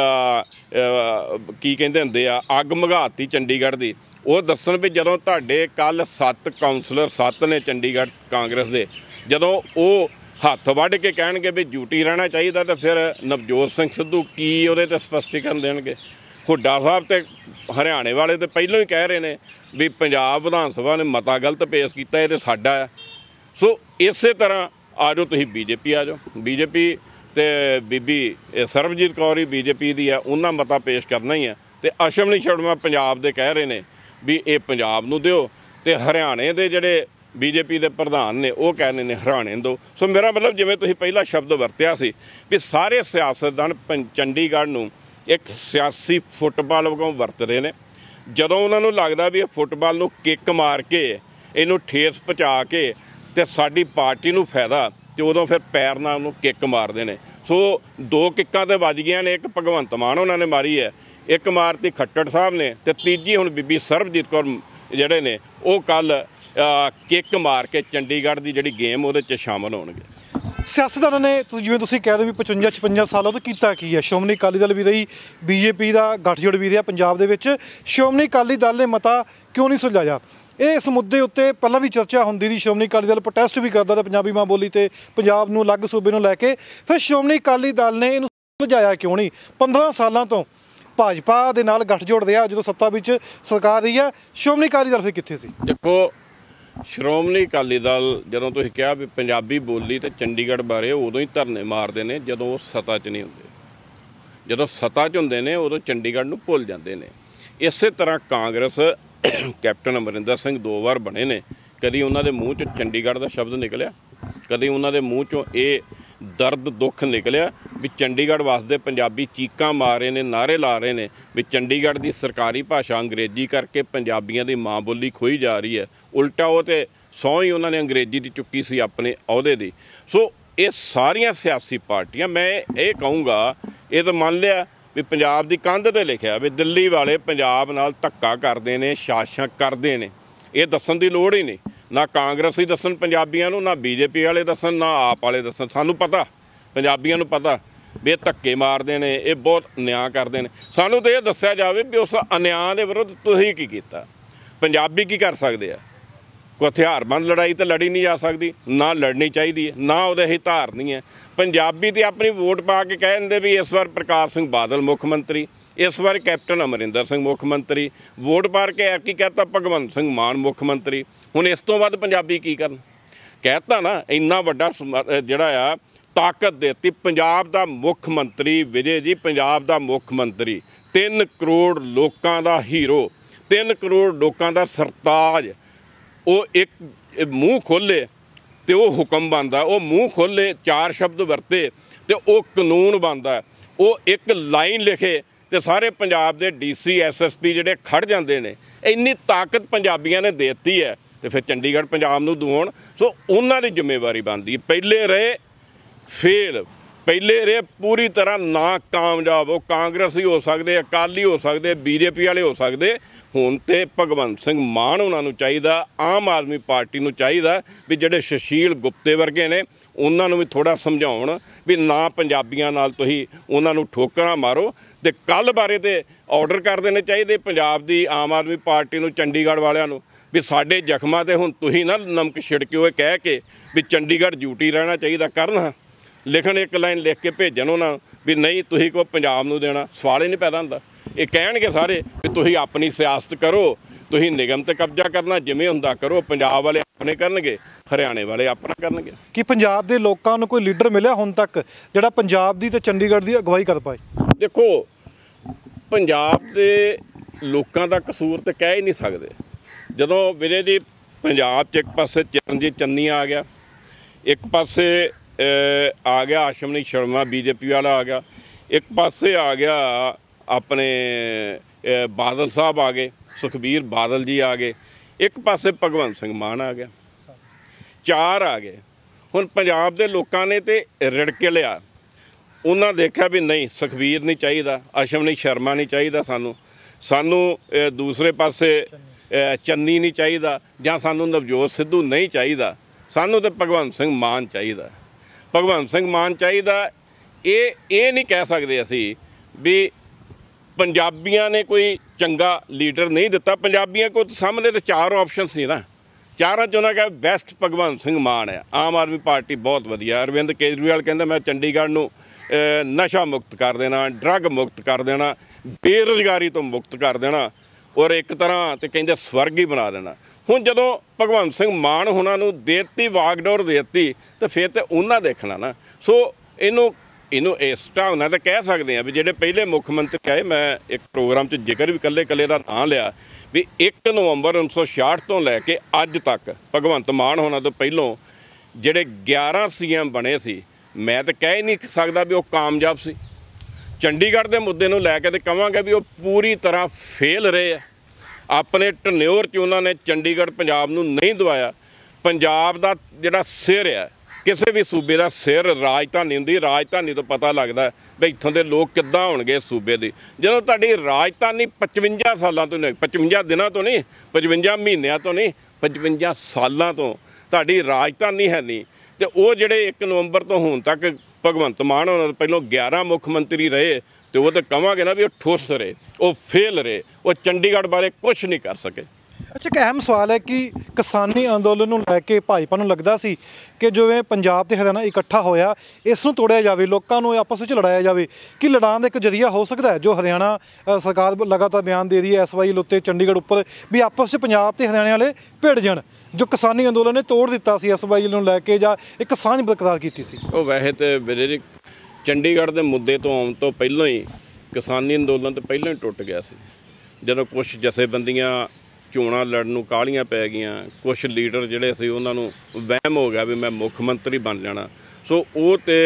Speaker 1: ਕੀ ਕਹਿੰਦੇ ਹੁੰਦੇ ਆ ਅੱਗ ਮਘਾਤੀ ਚੰਡੀਗੜ੍ਹ ਦੀ। ਉਹ ਦੱਸਣ ਵੀ ਜਦੋਂ ਤੁਹਾਡੇ ਕੱਲ ਸੱਤ ਕਾਉਂਸਲਰ ਸੱਤ ਨੇ ਚੰਡੀਗੜ੍ਹ ਕਾਂਗਰਸ ਦੇ, ਜਦੋਂ ਉਹ ਹੱਥ ਵੱਢ ਕੇ ਕਹਿਣਗੇ ਵੀ ਡਿਊਟੀ ਰਹਿਣਾ ਚਾਹੀਦਾ, ਤਾਂ ਫਿਰ ਨਵਜੋਤ ਸਿੰਘ ਸਿੱਧੂ ਕੀ ਉਹਦੇ 'ਤੇ ਸਪਸ਼ਟੀਕਰਨ ਦੇਣਗੇ? ਹੁੱਡਾ ਸਾਹਿਬ ਤੇ ਹਰਿਆਣੇ ਵਾਲੇ ਤਾਂ ਪਹਿਲਾਂ ਹੀ ਕਹਿ ਰਹੇ ਨੇ ਵੀ ਪੰਜਾਬ ਵਿਧਾਨ ਸਭਾ ਨੇ ਮਤਾ ਗਲਤ ਪੇਸ਼ ਕੀਤਾ, ਇਹ ਤਾਂ ਸਾਡਾ ਆ। ਸੋ ਇਸੇ ਤਰ੍ਹਾਂ ਆ ਜਾਓ ਤੁਸੀਂ ਬੀਜੇਪੀ ਆ ਜਾਓ, ਬੀਜੇਪੀ ਤੇ ਬੀਬੀ ਸਰਬਜੀਤ ਕੌਰ ਹੀ ਬੀਜੇਪੀ ਦੀ ਆ, ਉਹਨਾਂ ਮਤਾ ਪੇਸ਼ ਕਰਨਾ ਹੀ ਆ। ਤੇ ਅਸ਼ਵਨੀ ਸ਼ਰਮਾ ਪੰਜਾਬ ਦੇ ਕਹਿ ਰਹੇ ਨੇ ਵੀ ਇਹ ਪੰਜਾਬ ਨੂੰ ਦਿਓ, ਤੇ ਹਰਿਆਣੇ ਦੇ ਜਿਹੜੇ ਬੀਜੇਪੀ ਦੇ ਪ੍ਰਧਾਨ ਨੇ ਉਹ ਕਹਿੰਦੇ ਨੇ ਹਰਿਆਣੇ ਨੂੰ ਦਿਓ। ਸੋ ਮੇਰਾ ਮਤਲਬ ਜਿਵੇਂ ਤੁਸੀਂ ਪਹਿਲਾ ਸ਼ਬਦ ਵਰਤਿਆ ਸੀ ਵੀ ਸਾਰੇ ਸਿਆਸਤਦਾਨ ਚੰਡੀਗੜ੍ਹ ਨੂੰ ਇੱਕ ਸਿਆਸੀ ਫੁੱਟਬਾਲ ਵਾਂਗ ਵਰਤ ਰਹੇ ਨੇ। ਜਦੋਂ ਉਹਨਾਂ ਨੂੰ ਲੱਗਦਾ ਵੀ ਇਹ ਫੁੱਟਬਾਲ ਨੂੰ ਕਿੱਕ ਮਾਰ ਕੇ ਇਹਨੂੰ ਠੇਸ ਪਹੁੰਚਾ ਕੇ ਤੇ ਸਾਡੀ ਪਾਰਟੀ ਨੂੰ ਫਾਇਦਾ, ਤੇ ਉਦੋਂ ਫਿਰ ਪੈਰ ਨਾਲ ਉਹਨੂੰ ਕਿੱਕ ਮਾਰਦੇ ਨੇ। ਸੋ ਦੋ ਕਿੱਕਾਂ ਤੇ ਵੱਜ ਗਈਆਂ ਨੇ, ਇੱਕ ਭਗਵੰਤ ਮਾਨ ਉਹਨਾਂ ਨੇ ਮਾਰੀ ਹੈ, ਇੱਕ ਮਾਰਤੀ ਖੱਟੜ ਸਾਹਿਬ ਨੇ, ਤੇ ਤੀਜੀ ਹੁਣ ਬੀਬੀ ਸਰਬਜੀਤ ਕੌਰ ਜਿਹੜੇ ਨੇ ਉਹ ਕੱਲ ਕਿੱਕ ਮਾਰ ਕੇ ਚੰਡੀਗੜ੍ਹ ਦੀ ਜਿਹੜੀ ਗੇਮ ਉਹਦੇ 'ਚ ਸ਼ਾਮਲ ਹੋਣਗੇ।
Speaker 2: ਸਿਆਸਤਦਾਨਾਂ ਨੇ ਤੁਸੀਂ ਜਿਵੇਂ ਤੁਸੀਂ ਕਹਿ ਦਿਓ ਵੀ ਪਚਵੰਜਾ ਛਪੰਜਾ ਸਾਲਾਂ ਤੋਂ ਕੀਤਾ ਕੀ ਹੈ? ਸ਼੍ਰੋਮਣੀ ਅਕਾਲੀ ਦਲ ਵੀ ਰਹੀ, ਬੀਜੇਪੀ ਦਾ ਗੱਠਜੋੜ ਵੀ ਰਿਹਾ ਪੰਜਾਬ ਦੇ ਵਿੱਚ। ਸ਼੍ਰੋਮਣੀ ਅਕਾਲੀ ਦਲ ਨੇ ਮਤਾ ਕਿਉਂ ਨਹੀਂ ਸੁਲਝਾਇਆ? ਇਹ ਇਸ ਮੁੱਦੇ ਉੱਤੇ ਪਹਿਲਾਂ ਵੀ ਚਰਚਾ ਹੁੰਦੀ ਸੀ। ਸ਼੍ਰੋਮਣੀ ਅਕਾਲੀ ਦਲ ਪ੍ਰੋਟੈਸਟ ਵੀ ਕਰਦਾ ਤਾਂ ਪੰਜਾਬੀ ਮਾਂ ਬੋਲੀ ਤੇ ਪੰਜਾਬ ਨੂੰ ਅਲੱਗ ਸੂਬੇ ਨੂੰ ਲੈ ਕੇ। ਫਿਰ ਸ਼੍ਰੋਮਣੀ ਅਕਾਲੀ ਦਲ ਨੇ ਇਹਨੂੰ ਸੁਲਝਾਇਆ ਕਿਉਂ ਨਹੀਂ? ਪੰਦਰਾਂ ਸਾਲਾਂ ਤੋਂ ਭਾਜਪਾ ਦੇ ਨਾਲ ਗੱਠਜੋੜ ਰਿਹਾ, ਜਦੋਂ ਸੱਤਾ ਵਿੱਚ ਸਰਕਾਰ ਰਹੀ ਹੈ, ਸ਼੍ਰੋਮਣੀ ਅਕਾਲੀ ਦਲ ਫਿਰ ਕਿੱਥੇ ਸੀ?
Speaker 1: ਦੇਖੋ, ਸ਼੍ਰੋਮਣੀ ਅਕਾਲੀ ਦਲ ਜਦੋਂ ਤੁਸੀਂ ਕਿਹਾ ਵੀ ਪੰਜਾਬੀ ਬੋਲੀ ਤੇ ਚੰਡੀਗੜ੍ਹ ਬਾਰੇ ਉਦੋਂ ਹੀ ਧਰਨੇ ਮਾਰਦੇ ਨੇ ਜਦੋਂ ਉਹ ਸੱਤਾ 'ਚ ਨਹੀਂ ਹੁੰਦੇ। ਜਦੋਂ ਸੱਤਾ 'ਚ ਹੁੰਦੇ ਨੇ ਉਦੋਂ ਚੰਡੀਗੜ੍ਹ ਨੂੰ ਭੁੱਲ ਜਾਂਦੇ ਨੇ। ਇਸੇ ਤਰ੍ਹਾਂ ਕਾਂਗਰਸ ਕੈਪਟਨ ਅਮਰਿੰਦਰ ਸਿੰਘ ਦੋ ਵਾਰ ਬਣੇ ਨੇ, ਕਦੀ ਉਹਨਾਂ ਦੇ ਮੂੰਹ 'ਚ ਚੰਡੀਗੜ੍ਹ ਦਾ ਸ਼ਬਦ ਨਿਕਲਿਆ, ਕਦੀ ਉਹਨਾਂ ਦੇ ਮੂੰਹ 'ਚੋਂ ਇਹ ਦਰਦ ਦੁੱਖ ਨਿਕਲਿਆ ਵੀ ਚੰਡੀਗੜ੍ਹ ਵਾਸਤੇ ਪੰਜਾਬੀ ਚੀਕਾਂ ਮਾਰ ਰਹੇ ਨੇ, ਨਾਅਰੇ ਲਾ ਰਹੇ ਨੇ ਵੀ ਚੰਡੀਗੜ੍ਹ ਦੀ ਸਰਕਾਰੀ ਭਾਸ਼ਾ ਅੰਗਰੇਜ਼ੀ ਕਰਕੇ ਪੰਜਾਬੀਆਂ ਦੀ ਮਾਂ ਬੋਲੀ ਖੋਈ ਜਾ ਰਹੀ ਹੈ। ਉਲਟਾ ਉਹ ਤੇ ਸਹੁੰ ਹੀ ਉਹਨਾਂ ਨੇ ਅੰਗਰੇਜ਼ੀ ਦੀ ਚੁੱਕੀ ਸੀ ਆਪਣੇ ਅਹੁਦੇ ਦੀ। ਸੋ ਇਹ ਸਾਰੀਆਂ ਸਿਆਸੀ ਪਾਰਟੀਆਂ, ਮੈਂ ਇਹ ਕਹੂੰਗਾ, ਇਹ ਤਾਂ ਮੰਨ ਲਿਆ ਵੀ ਪੰਜਾਬ ਦੀ ਕੰਧ 'ਤੇ ਲਿਖਿਆ ਵੀ ਦਿੱਲੀ ਵਾਲੇ ਪੰਜਾਬ ਨਾਲ ਧੱਕਾ ਕਰਦੇ ਨੇ, ਸ਼ਾਸਨ ਕਰਦੇ ਨੇ। ਇਹ ਦੱਸਣ ਦੀ ਲੋੜ ਹੀ ਨਹੀਂ, ਨਾ ਕਾਂਗਰਸੀ ਦੱਸਣ ਪੰਜਾਬੀਆਂ ਨੂੰ, ਨਾ ਬੀਜੇਪੀ ਵਾਲੇ ਦੱਸਣ, ਨਾ ਆਪ ਵਾਲੇ ਦੱਸਣ। ਸਾਨੂੰ ਪਤਾ, ਪੰਜਾਬੀਆਂ ਨੂੰ ਪਤਾ ਵੀ ਇਹ ਧੱਕੇ ਮਾਰਦੇ ਨੇ, ਇਹ ਬਹੁਤ ਅਨਿਆਂ ਕਰਦੇ ਨੇ। ਸਾਨੂੰ ਤਾਂ ਇਹ ਦੱਸਿਆ ਜਾਵੇ ਵੀ ਉਸ ਅਨਿਆਂ ਦੇ ਵਿਰੁੱਧ ਤੁਸੀਂ ਕੀ ਕੀਤਾ। ਪੰਜਾਬੀ ਕੀ ਕਰ ਸਕਦੇ ਆ? ਕੋਈ ਹਥਿਆਰਬੰਦ ਲੜਾਈ ਤਾਂ ਲੜੀ ਨਹੀਂ ਜਾ ਸਕਦੀ, ਨਾ ਲੜਨੀ ਚਾਹੀਦੀ ਹੈ, ਨਾ ਉਹਦੇ ਹੀ ਧਾਰਨੀ ਹੈ। ਪੰਜਾਬੀ ਤੇ ਆਪਣੀ ਵੋਟ ਪਾ ਕੇ ਕਹਿ ਦਿੰਦੇ ਵੀ ਇਸ ਵਾਰ ਪ੍ਰਕਾਸ਼ ਸਿੰਘ ਬਾਦਲ ਮੁੱਖ ਮੰਤਰੀ, ਇਸ ਵਾਰ ਕੈਪਟਨ ਅਮਰਿੰਦਰ ਸਿੰਘ ਮੁੱਖ ਮੰਤਰੀ, ਵੋਟ ਪਾ ਕੇ ਐਤਕੀ ਕਹਿਤਾ ਭਗਵੰਤ ਸਿੰਘ ਮਾਨ ਮੁੱਖ ਮੰਤਰੀ। ਹੁਣ ਇਸ ਤੋਂ ਵੱਧ ਪੰਜਾਬੀ ਕੀ ਕਰਨ? ਕਹਿਤਾ ਨਾ, ਇੰਨਾ ਵੱਡਾ ਜਿਹੜਾ ਆ ਤਾਕਤ ਦੇਤੀ। ਪੰਜਾਬ ਦਾ ਮੁੱਖ ਮੰਤਰੀ ਵਿਜੇ ਜੀ, ਪੰਜਾਬ ਦਾ ਮੁੱਖ ਮੰਤਰੀ ਤਿੰਨ ਕਰੋੜ ਲੋਕਾਂ ਦਾ ਹੀਰੋ, ਤਿੰਨ ਕਰੋੜ ਲੋਕਾਂ ਦਾ ਸਰਤਾਜ। ਉਹ ਇੱਕ ਮੂੰਹ ਖੋਲ੍ਹੇ ਤੇ ਉਹ ਹੁਕਮ ਬਣਦਾ, ਉਹ ਮੂੰਹ ਖੋਲ੍ਹੇ ਚਾਰ ਸ਼ਬਦ ਵਰਤੇ ਤੇ ਉਹ ਕਾਨੂੰਨ ਬਣਦਾ। ਉਹ ਇੱਕ ਲਾਈਨ ਲਿਖੇ ਤੇ ਸਾਰੇ ਪੰਜਾਬ ਦੇ D C S S P ਜਿਹੜੇ ਖੜ ਜਾਂਦੇ ਨੇ। ਇੰਨੀ ਤਾਕਤ ਪੰਜਾਬੀਆਂ ਨੇ ਦੇ ਦਿੱਤੀ ਹੈ ਤੇ ਫਿਰ ਚੰਡੀਗੜ੍ਹ ਪੰਜਾਬ ਨੂੰ ਦਿਵਾਉਣ। ਸੋ ਉਹਨਾਂ ਦੀ ਜ਼ਿੰਮੇਵਾਰੀ ਬਣਦੀ ਹੈ। ਪਹਿਲੇ ਰਹੇ ਫੇਲ, ਪਹਿਲੇ ਰਹੇ ਪੂਰੀ ਤਰ੍ਹਾਂ ਨਾ ਕਾਮਯਾਬ। ਉਹ ਕਾਂਗਰਸੀ ਹੋ ਸਕਦੇ, ਅਕਾਲੀ ਹੋ ਸਕਦੇ, ਬੀਜੇਪੀ ਵਾਲੇ ਹੋ ਸਕਦੇ। ਹੁਣ ਤੇ ਭਗਵੰਤ ਸਿੰਘ ਮਾਨ ਉਹਨਾਂ ਨੂੰ ਚਾਹੀਦਾ, ਆਮ ਆਦਮੀ ਪਾਰਟੀ ਨੂੰ ਚਾਹੀਦਾ ਵੀ ਜਿਹੜੇ ਸੁਸ਼ੀਲ ਗੁਪਤੇ ਵਰਗੇ ਨੇ ਉਹਨਾਂ ਨੂੰ ਵੀ ਥੋੜ੍ਹਾ ਸਮਝਾਉਣ ਵੀ ਨਾ ਪੰਜਾਬੀਆਂ ਨਾਲ ਤੁਸੀਂ ਉਹਨਾਂ ਨੂੰ ਠੋਕਰਾਂ ਮਾਰੋ। ਤੇ ਕੱਲ੍ਹ ਬਾਰੇ ਤੇ ਆਰਡਰ ਕਰ ਦੇਣੇ ਚਾਹੀਦੇ ਪੰਜਾਬ ਦੀ ਆਮ ਆਦਮੀ ਪਾਰਟੀ ਨੂੰ, ਚੰਡੀਗੜ੍ਹ ਵਾਲਿਆਂ ਨੂੰ, ਵੀ ਸਾਡੇ ਜ਼ਖਮਾਂ 'ਤੇ ਹੁਣ ਤੁਸੀਂ ਨਾ ਨਮਕ ਛਿੜਕਿਓ। ਇਹ ਕਹਿ ਕੇ ਵੀ ਚੰਡੀਗੜ੍ਹ ਡਿਊਟੀ ਰਹਿਣਾ ਚਾਹੀਦਾ ਕਰਨ, ਲਿਖਣ ਇੱਕ ਲਾਈਨ ਲਿਖ ਕੇ ਭੇਜਣ ਉਹਨਾਂ ਵੀ ਨਹੀਂ ਤੁਸੀਂ ਕੋ ਪੰਜਾਬ ਨੂੰ ਦੇਣਾ। ਸਵਾਲ ਹੀ ਨਹੀਂ ਪੈਦਾ ਹੁੰਦਾ। ਇਹ ਕਹਿਣਗੇ ਸਾਰੇ ਵੀ ਤੁਸੀਂ ਆਪਣੀ ਸਿਆਸਤ ਕਰੋ, ਤੁਸੀਂ ਨਿਗਮ 'ਤੇ ਕਬਜ਼ਾ ਕਰਨਾ ਜਿਵੇਂ ਹੁੰਦਾ ਕਰੋ। ਪੰਜਾਬ ਵਾਲੇ ਆਪਣੇ ਕਰਨਗੇ, ਹਰਿਆਣੇ ਵਾਲੇ ਆਪਣਾ ਕਰਨਗੇ।
Speaker 2: ਕੀ ਪੰਜਾਬ ਦੇ ਲੋਕਾਂ ਨੂੰ ਕੋਈ ਲੀਡਰ ਮਿਲਿਆ ਹੁਣ ਤੱਕ ਜਿਹੜਾ ਪੰਜਾਬ ਦੀ ਤੇ ਚੰਡੀਗੜ੍ਹ ਦੀ ਅਗਵਾਈ ਕਰ ਪਾਏ? ਦੇਖੋ,
Speaker 1: ਪੰਜਾਬ ਦੇ ਲੋਕਾਂ ਦਾ ਕਸੂਰ ਤਾਂ ਕਹਿ ਹੀ ਨਹੀਂ ਸਕਦੇ। ਜਦੋਂ ਵੀਰੇ ਜੀ ਪੰਜਾਬ 'ਚ ਇੱਕ ਪਾਸੇ ਚਰਨਜੀਤ ਚੰਨੀ ਆ ਗਿਆ, ਇੱਕ ਪਾਸੇ ਆ ਗਿਆ ਆਸ਼ਮਨੀ ਸ਼ਰਮਾ ਬੀਜੇਪੀ ਵਾਲਾ ਆ ਗਿਆ, ਇੱਕ ਪਾਸੇ ਆ ਗਿਆ ਆਪਣੇ ਬਾਦਲ ਸਾਹਿਬ ਆ ਗਏ, ਸੁਖਬੀਰ ਬਾਦਲ ਜੀ ਆ ਗਏ, ਇੱਕ ਪਾਸੇ ਭਗਵੰਤ ਸਿੰਘ ਮਾਨ ਆ ਗਿਆ, ਚਾਰ ਆ ਗਏ। ਹੁਣ ਪੰਜਾਬ ਦੇ ਲੋਕਾਂ ਨੇ ਤੇ ਰਿੜਕੇ ਲਿਆ। ਉਹਨਾਂ ਦੇਖਿਆ ਵੀ ਨਹੀਂ, ਸੁਖਬੀਰ ਨਹੀਂ ਚਾਹੀਦਾ, ਆਸ਼ਮਨੀ ਸ਼ਰਮਾ ਨਹੀਂ ਚਾਹੀਦਾ, ਸਾਨੂੰ ਸਾਨੂੰ ਦੂਸਰੇ ਪਾਸੇ ਚੰਨੀ ਨਹੀਂ ਚਾਹੀਦਾ, ਜਾਂ ਸਾਨੂੰ ਨਵਜੋਤ ਸਿੱਧੂ ਨਹੀਂ ਚਾਹੀਦਾ, ਸਾਨੂੰ ਤਾਂ ਭਗਵੰਤ ਸਿੰਘ ਮਾਨ ਚਾਹੀਦਾ। ਭਗਵੰਤ ਸਿੰਘ ਮਾਨ ਚਾਹੀਦਾ। ਇਹ ਇਹ ਨਹੀਂ ਕਹਿ ਸਕਦੇ ਅਸੀਂ ਵੀ ਪੰਜਾਬੀਆਂ ਨੇ ਕੋਈ ਚੰਗਾ ਲੀਡਰ ਨਹੀਂ ਦਿੱਤਾ। ਪੰਜਾਬੀਆਂ ਕੋਲ ਸਾਹਮਣੇ ਤਾਂ ਚਾਰ ਆਪਸ਼ਨ ਸੀ ਨਾ, ਚਾਰਾਂ 'ਚ ਉਹਨਾਂ ਕਿਹਾ ਬੈਸਟ ਭਗਵੰਤ ਸਿੰਘ ਮਾਨ ਹੈ। ਆਮ ਆਦਮੀ ਪਾਰਟੀ ਬਹੁਤ ਵਧੀਆ। ਅਰਵਿੰਦ ਕੇਜਰੀਵਾਲ ਕਹਿੰਦਾ ਮੈਂ ਚੰਡੀਗੜ੍ਹ ਨੂੰ ਨਸ਼ਾ ਮੁਕਤ ਕਰ ਦੇਣਾ, ਡਰੱਗ ਮੁਕਤ ਕਰ ਦੇਣਾ, ਬੇਰੁਜ਼ਗਾਰੀ ਤੋਂ ਮੁਕਤ ਕਰ ਦੇਣਾ, ਔਰ ਇੱਕ ਤਰ੍ਹਾਂ ਤੇ ਕਹਿੰਦੇ ਸਵਰਗ ਹੀ ਬਣਾ ਦੇਣਾ। ਹੁਣ ਜਦੋਂ ਭਗਵੰਤ ਸਿੰਘ ਮਾਨ ਉਹਨਾਂ ਨੂੰ ਦੇਤੀ, ਵਾਗਡੋਰ ਦੇਤੀ, ਤਾਂ ਫਿਰ ਤਾਂ ਉਹਨਾਂ ਦੇਖਣਾ ਨਾ। ਸੋ ਇਹਨੂੰ ਇਹਨੂੰ ਇਸ ਢੰਗ ਨਾਲ ਤਾਂ ਕਹਿ ਸਕਦੇ ਹਾਂ ਵੀ ਜਿਹੜੇ ਪਹਿਲੇ ਮੁੱਖ ਮੰਤਰੀ ਆਏ, ਮੈਂ ਇੱਕ ਪ੍ਰੋਗਰਾਮ 'ਚ ਜ਼ਿਕਰ ਵੀ ਇਕੱਲੇ ਇਕੱਲੇ ਦਾ ਨਾਂ ਲਿਆ ਵੀ ਇੱਕ ਨਵੰਬਰ ਉੱਨੀ ਸੌ ਛਿਆਹਠ ਤੋਂ ਲੈ ਕੇ ਅੱਜ ਤੱਕ ਭਗਵੰਤ ਮਾਨ ਹੋਣਾ ਤੋਂ ਪਹਿਲੋਂ ਜਿਹੜੇ ਗਿਆਰਾਂ ਸੀ ਐਮ ਬਣੇ ਸੀ, ਮੈਂ ਤਾਂ ਕਹਿ ਹੀ ਨਹੀਂ ਸਕਦਾ ਵੀ ਉਹ ਕਾਮਯਾਬ ਸੀ। ਚੰਡੀਗੜ੍ਹ ਦੇ ਮੁੱਦੇ ਨੂੰ ਲੈ ਕੇ ਤਾਂ ਕਹਾਂਗਾ ਵੀ ਉਹ ਪੂਰੀ ਤਰ੍ਹਾਂ ਫੇਲ ਰਹੇ ਆ। ਆਪਣੇ ਟਨਿਓਰ 'ਚ ਉਹਨਾਂ ਨੇ ਚੰਡੀਗੜ੍ਹ ਪੰਜਾਬ ਨੂੰ ਨਹੀਂ ਦਵਾਇਆ। ਪੰਜਾਬ ਦਾ ਜਿਹੜਾ ਸਿਰ ਆ, ਕਿਸੇ ਵੀ ਸੂਬੇ ਦਾ ਸਿਰ ਰਾਜਧਾਨੀ ਹੁੰਦੀ। ਰਾਜਧਾਨੀ ਤੋਂ ਪਤਾ ਲੱਗਦਾ ਵੀ ਇੱਥੋਂ ਦੇ ਲੋਕ ਕਿੱਦਾਂ ਹੋਣਗੇ ਸੂਬੇ ਦੀ। ਜਦੋਂ ਤੁਹਾਡੀ ਰਾਜਧਾਨੀ ਪਚਵੰਜਾ ਸਾਲਾਂ ਤੋਂ ਨਹੀਂ, ਪਚਵੰਜਾ ਦਿਨਾਂ ਤੋਂ ਨਹੀਂ, ਪਚਵੰਜਾ ਮਹੀਨਿਆਂ ਤੋਂ ਨਹੀਂ, ਪਚਵੰਜਾ ਸਾਲਾਂ ਤੋਂ ਤੁਹਾਡੀ ਰਾਜਧਾਨੀ ਹੈ ਨਹੀਂ। ਅਤੇ ਉਹ ਜਿਹੜੇ ਇੱਕ ਨਵੰਬਰ ਤੋਂ ਹੁਣ ਤੱਕ ਭਗਵੰਤ ਮਾਨ ਉਹਨਾਂ ਤੋਂ ਪਹਿਲਾਂ ਗਿਆਰਾਂ ਮੁੱਖ ਮੰਤਰੀ ਰਹੇ, ਅਤੇ ਉਹ ਤਾਂ ਕਹਾਂਗੇ ਨਾ ਵੀ ਉਹ ਠੁੱਸ ਰਹੇ, ਉਹ ਫੇਲ ਰਹੇ, ਉਹ ਚੰਡੀਗੜ੍ਹ ਬਾਰੇ ਕੁਛ ਨਹੀਂ ਕਰ ਸਕੇ।
Speaker 2: ਅੱਛਾ, ਇੱਕ ਅਹਿਮ ਸਵਾਲ ਹੈ ਕਿ ਕਿਸਾਨੀ ਅੰਦੋਲਨ ਨੂੰ ਲੈ ਕੇ ਭਾਜਪਾ ਨੂੰ ਲੱਗਦਾ ਸੀ ਕਿ ਜਿਵੇਂ ਪੰਜਾਬ ਤੇ ਹਰਿਆਣਾ ਇਕੱਠਾ ਹੋਇਆ, ਇਸ ਨੂੰ ਤੋੜਿਆ ਜਾਵੇ, ਲੋਕਾਂ ਨੂੰ ਆਪਸ ਵਿੱਚ ਲੜਾਇਆ ਜਾਵੇ। ਕਿ ਲੜਾਉਣ ਦਾ ਇੱਕ ਜ਼ਰੀਆ ਹੋ ਸਕਦਾ ਹੈ ਜੋ ਹਰਿਆਣਾ ਸਰਕਾਰ ਲਗਾਤਾਰ ਬਿਆਨ ਦੇ ਰਹੀ ਹੈ ਐਸ ਵਾਈ ਐਲ ਉੱਤੇ, ਚੰਡੀਗੜ੍ਹ ਉੱਪਰ, ਵੀ ਆਪਸ 'ਚ ਪੰਜਾਬ ਤੇ ਹਰਿਆਣੇ ਵਾਲੇ ਭਿੜ ਜਾਣ, ਜੋ ਕਿਸਾਨੀ ਅੰਦੋਲਨ ਨੇ ਤੋੜ ਦਿੱਤਾ ਸੀ ਐਸ ਵਾਈ ਐਲ ਨੂੰ ਲੈ ਕੇ, ਜਾਂ ਇੱਕ ਸਾਂਝ ਬਰਕਰਾਰ ਕੀਤੀ ਸੀ।
Speaker 1: ਉਹ ਵੈਸੇ ਤਾਂ ਵੀਰੇ ਚੰਡੀਗੜ੍ਹ ਦੇ ਮੁੱਦੇ ਤੋਂ ਆਉਣ ਤੋਂ ਪਹਿਲਾਂ ਹੀ ਕਿਸਾਨੀ ਅੰਦੋਲਨ ਤਾਂ ਪਹਿਲਾਂ ਹੀ ਟੁੱਟ ਗਿਆ ਸੀ। ਜਦੋਂ ਕੁਛ ਜਥੇਬੰਦੀਆਂ ਚੋਣਾਂ ਲੜਨ ਨੂੰ ਕਾਹਲੀਆਂ ਪੈ ਗਈਆਂ, ਕੁਛ ਲੀਡਰ ਜਿਹੜੇ ਸੀ ਉਹਨਾਂ ਨੂੰ ਵਹਿਮ ਹੋ ਗਿਆ ਵੀ ਮੈਂ ਮੁੱਖ ਮੰਤਰੀ ਬਣ ਜਾਣਾ। ਸੋ ਉਹ ਤੇ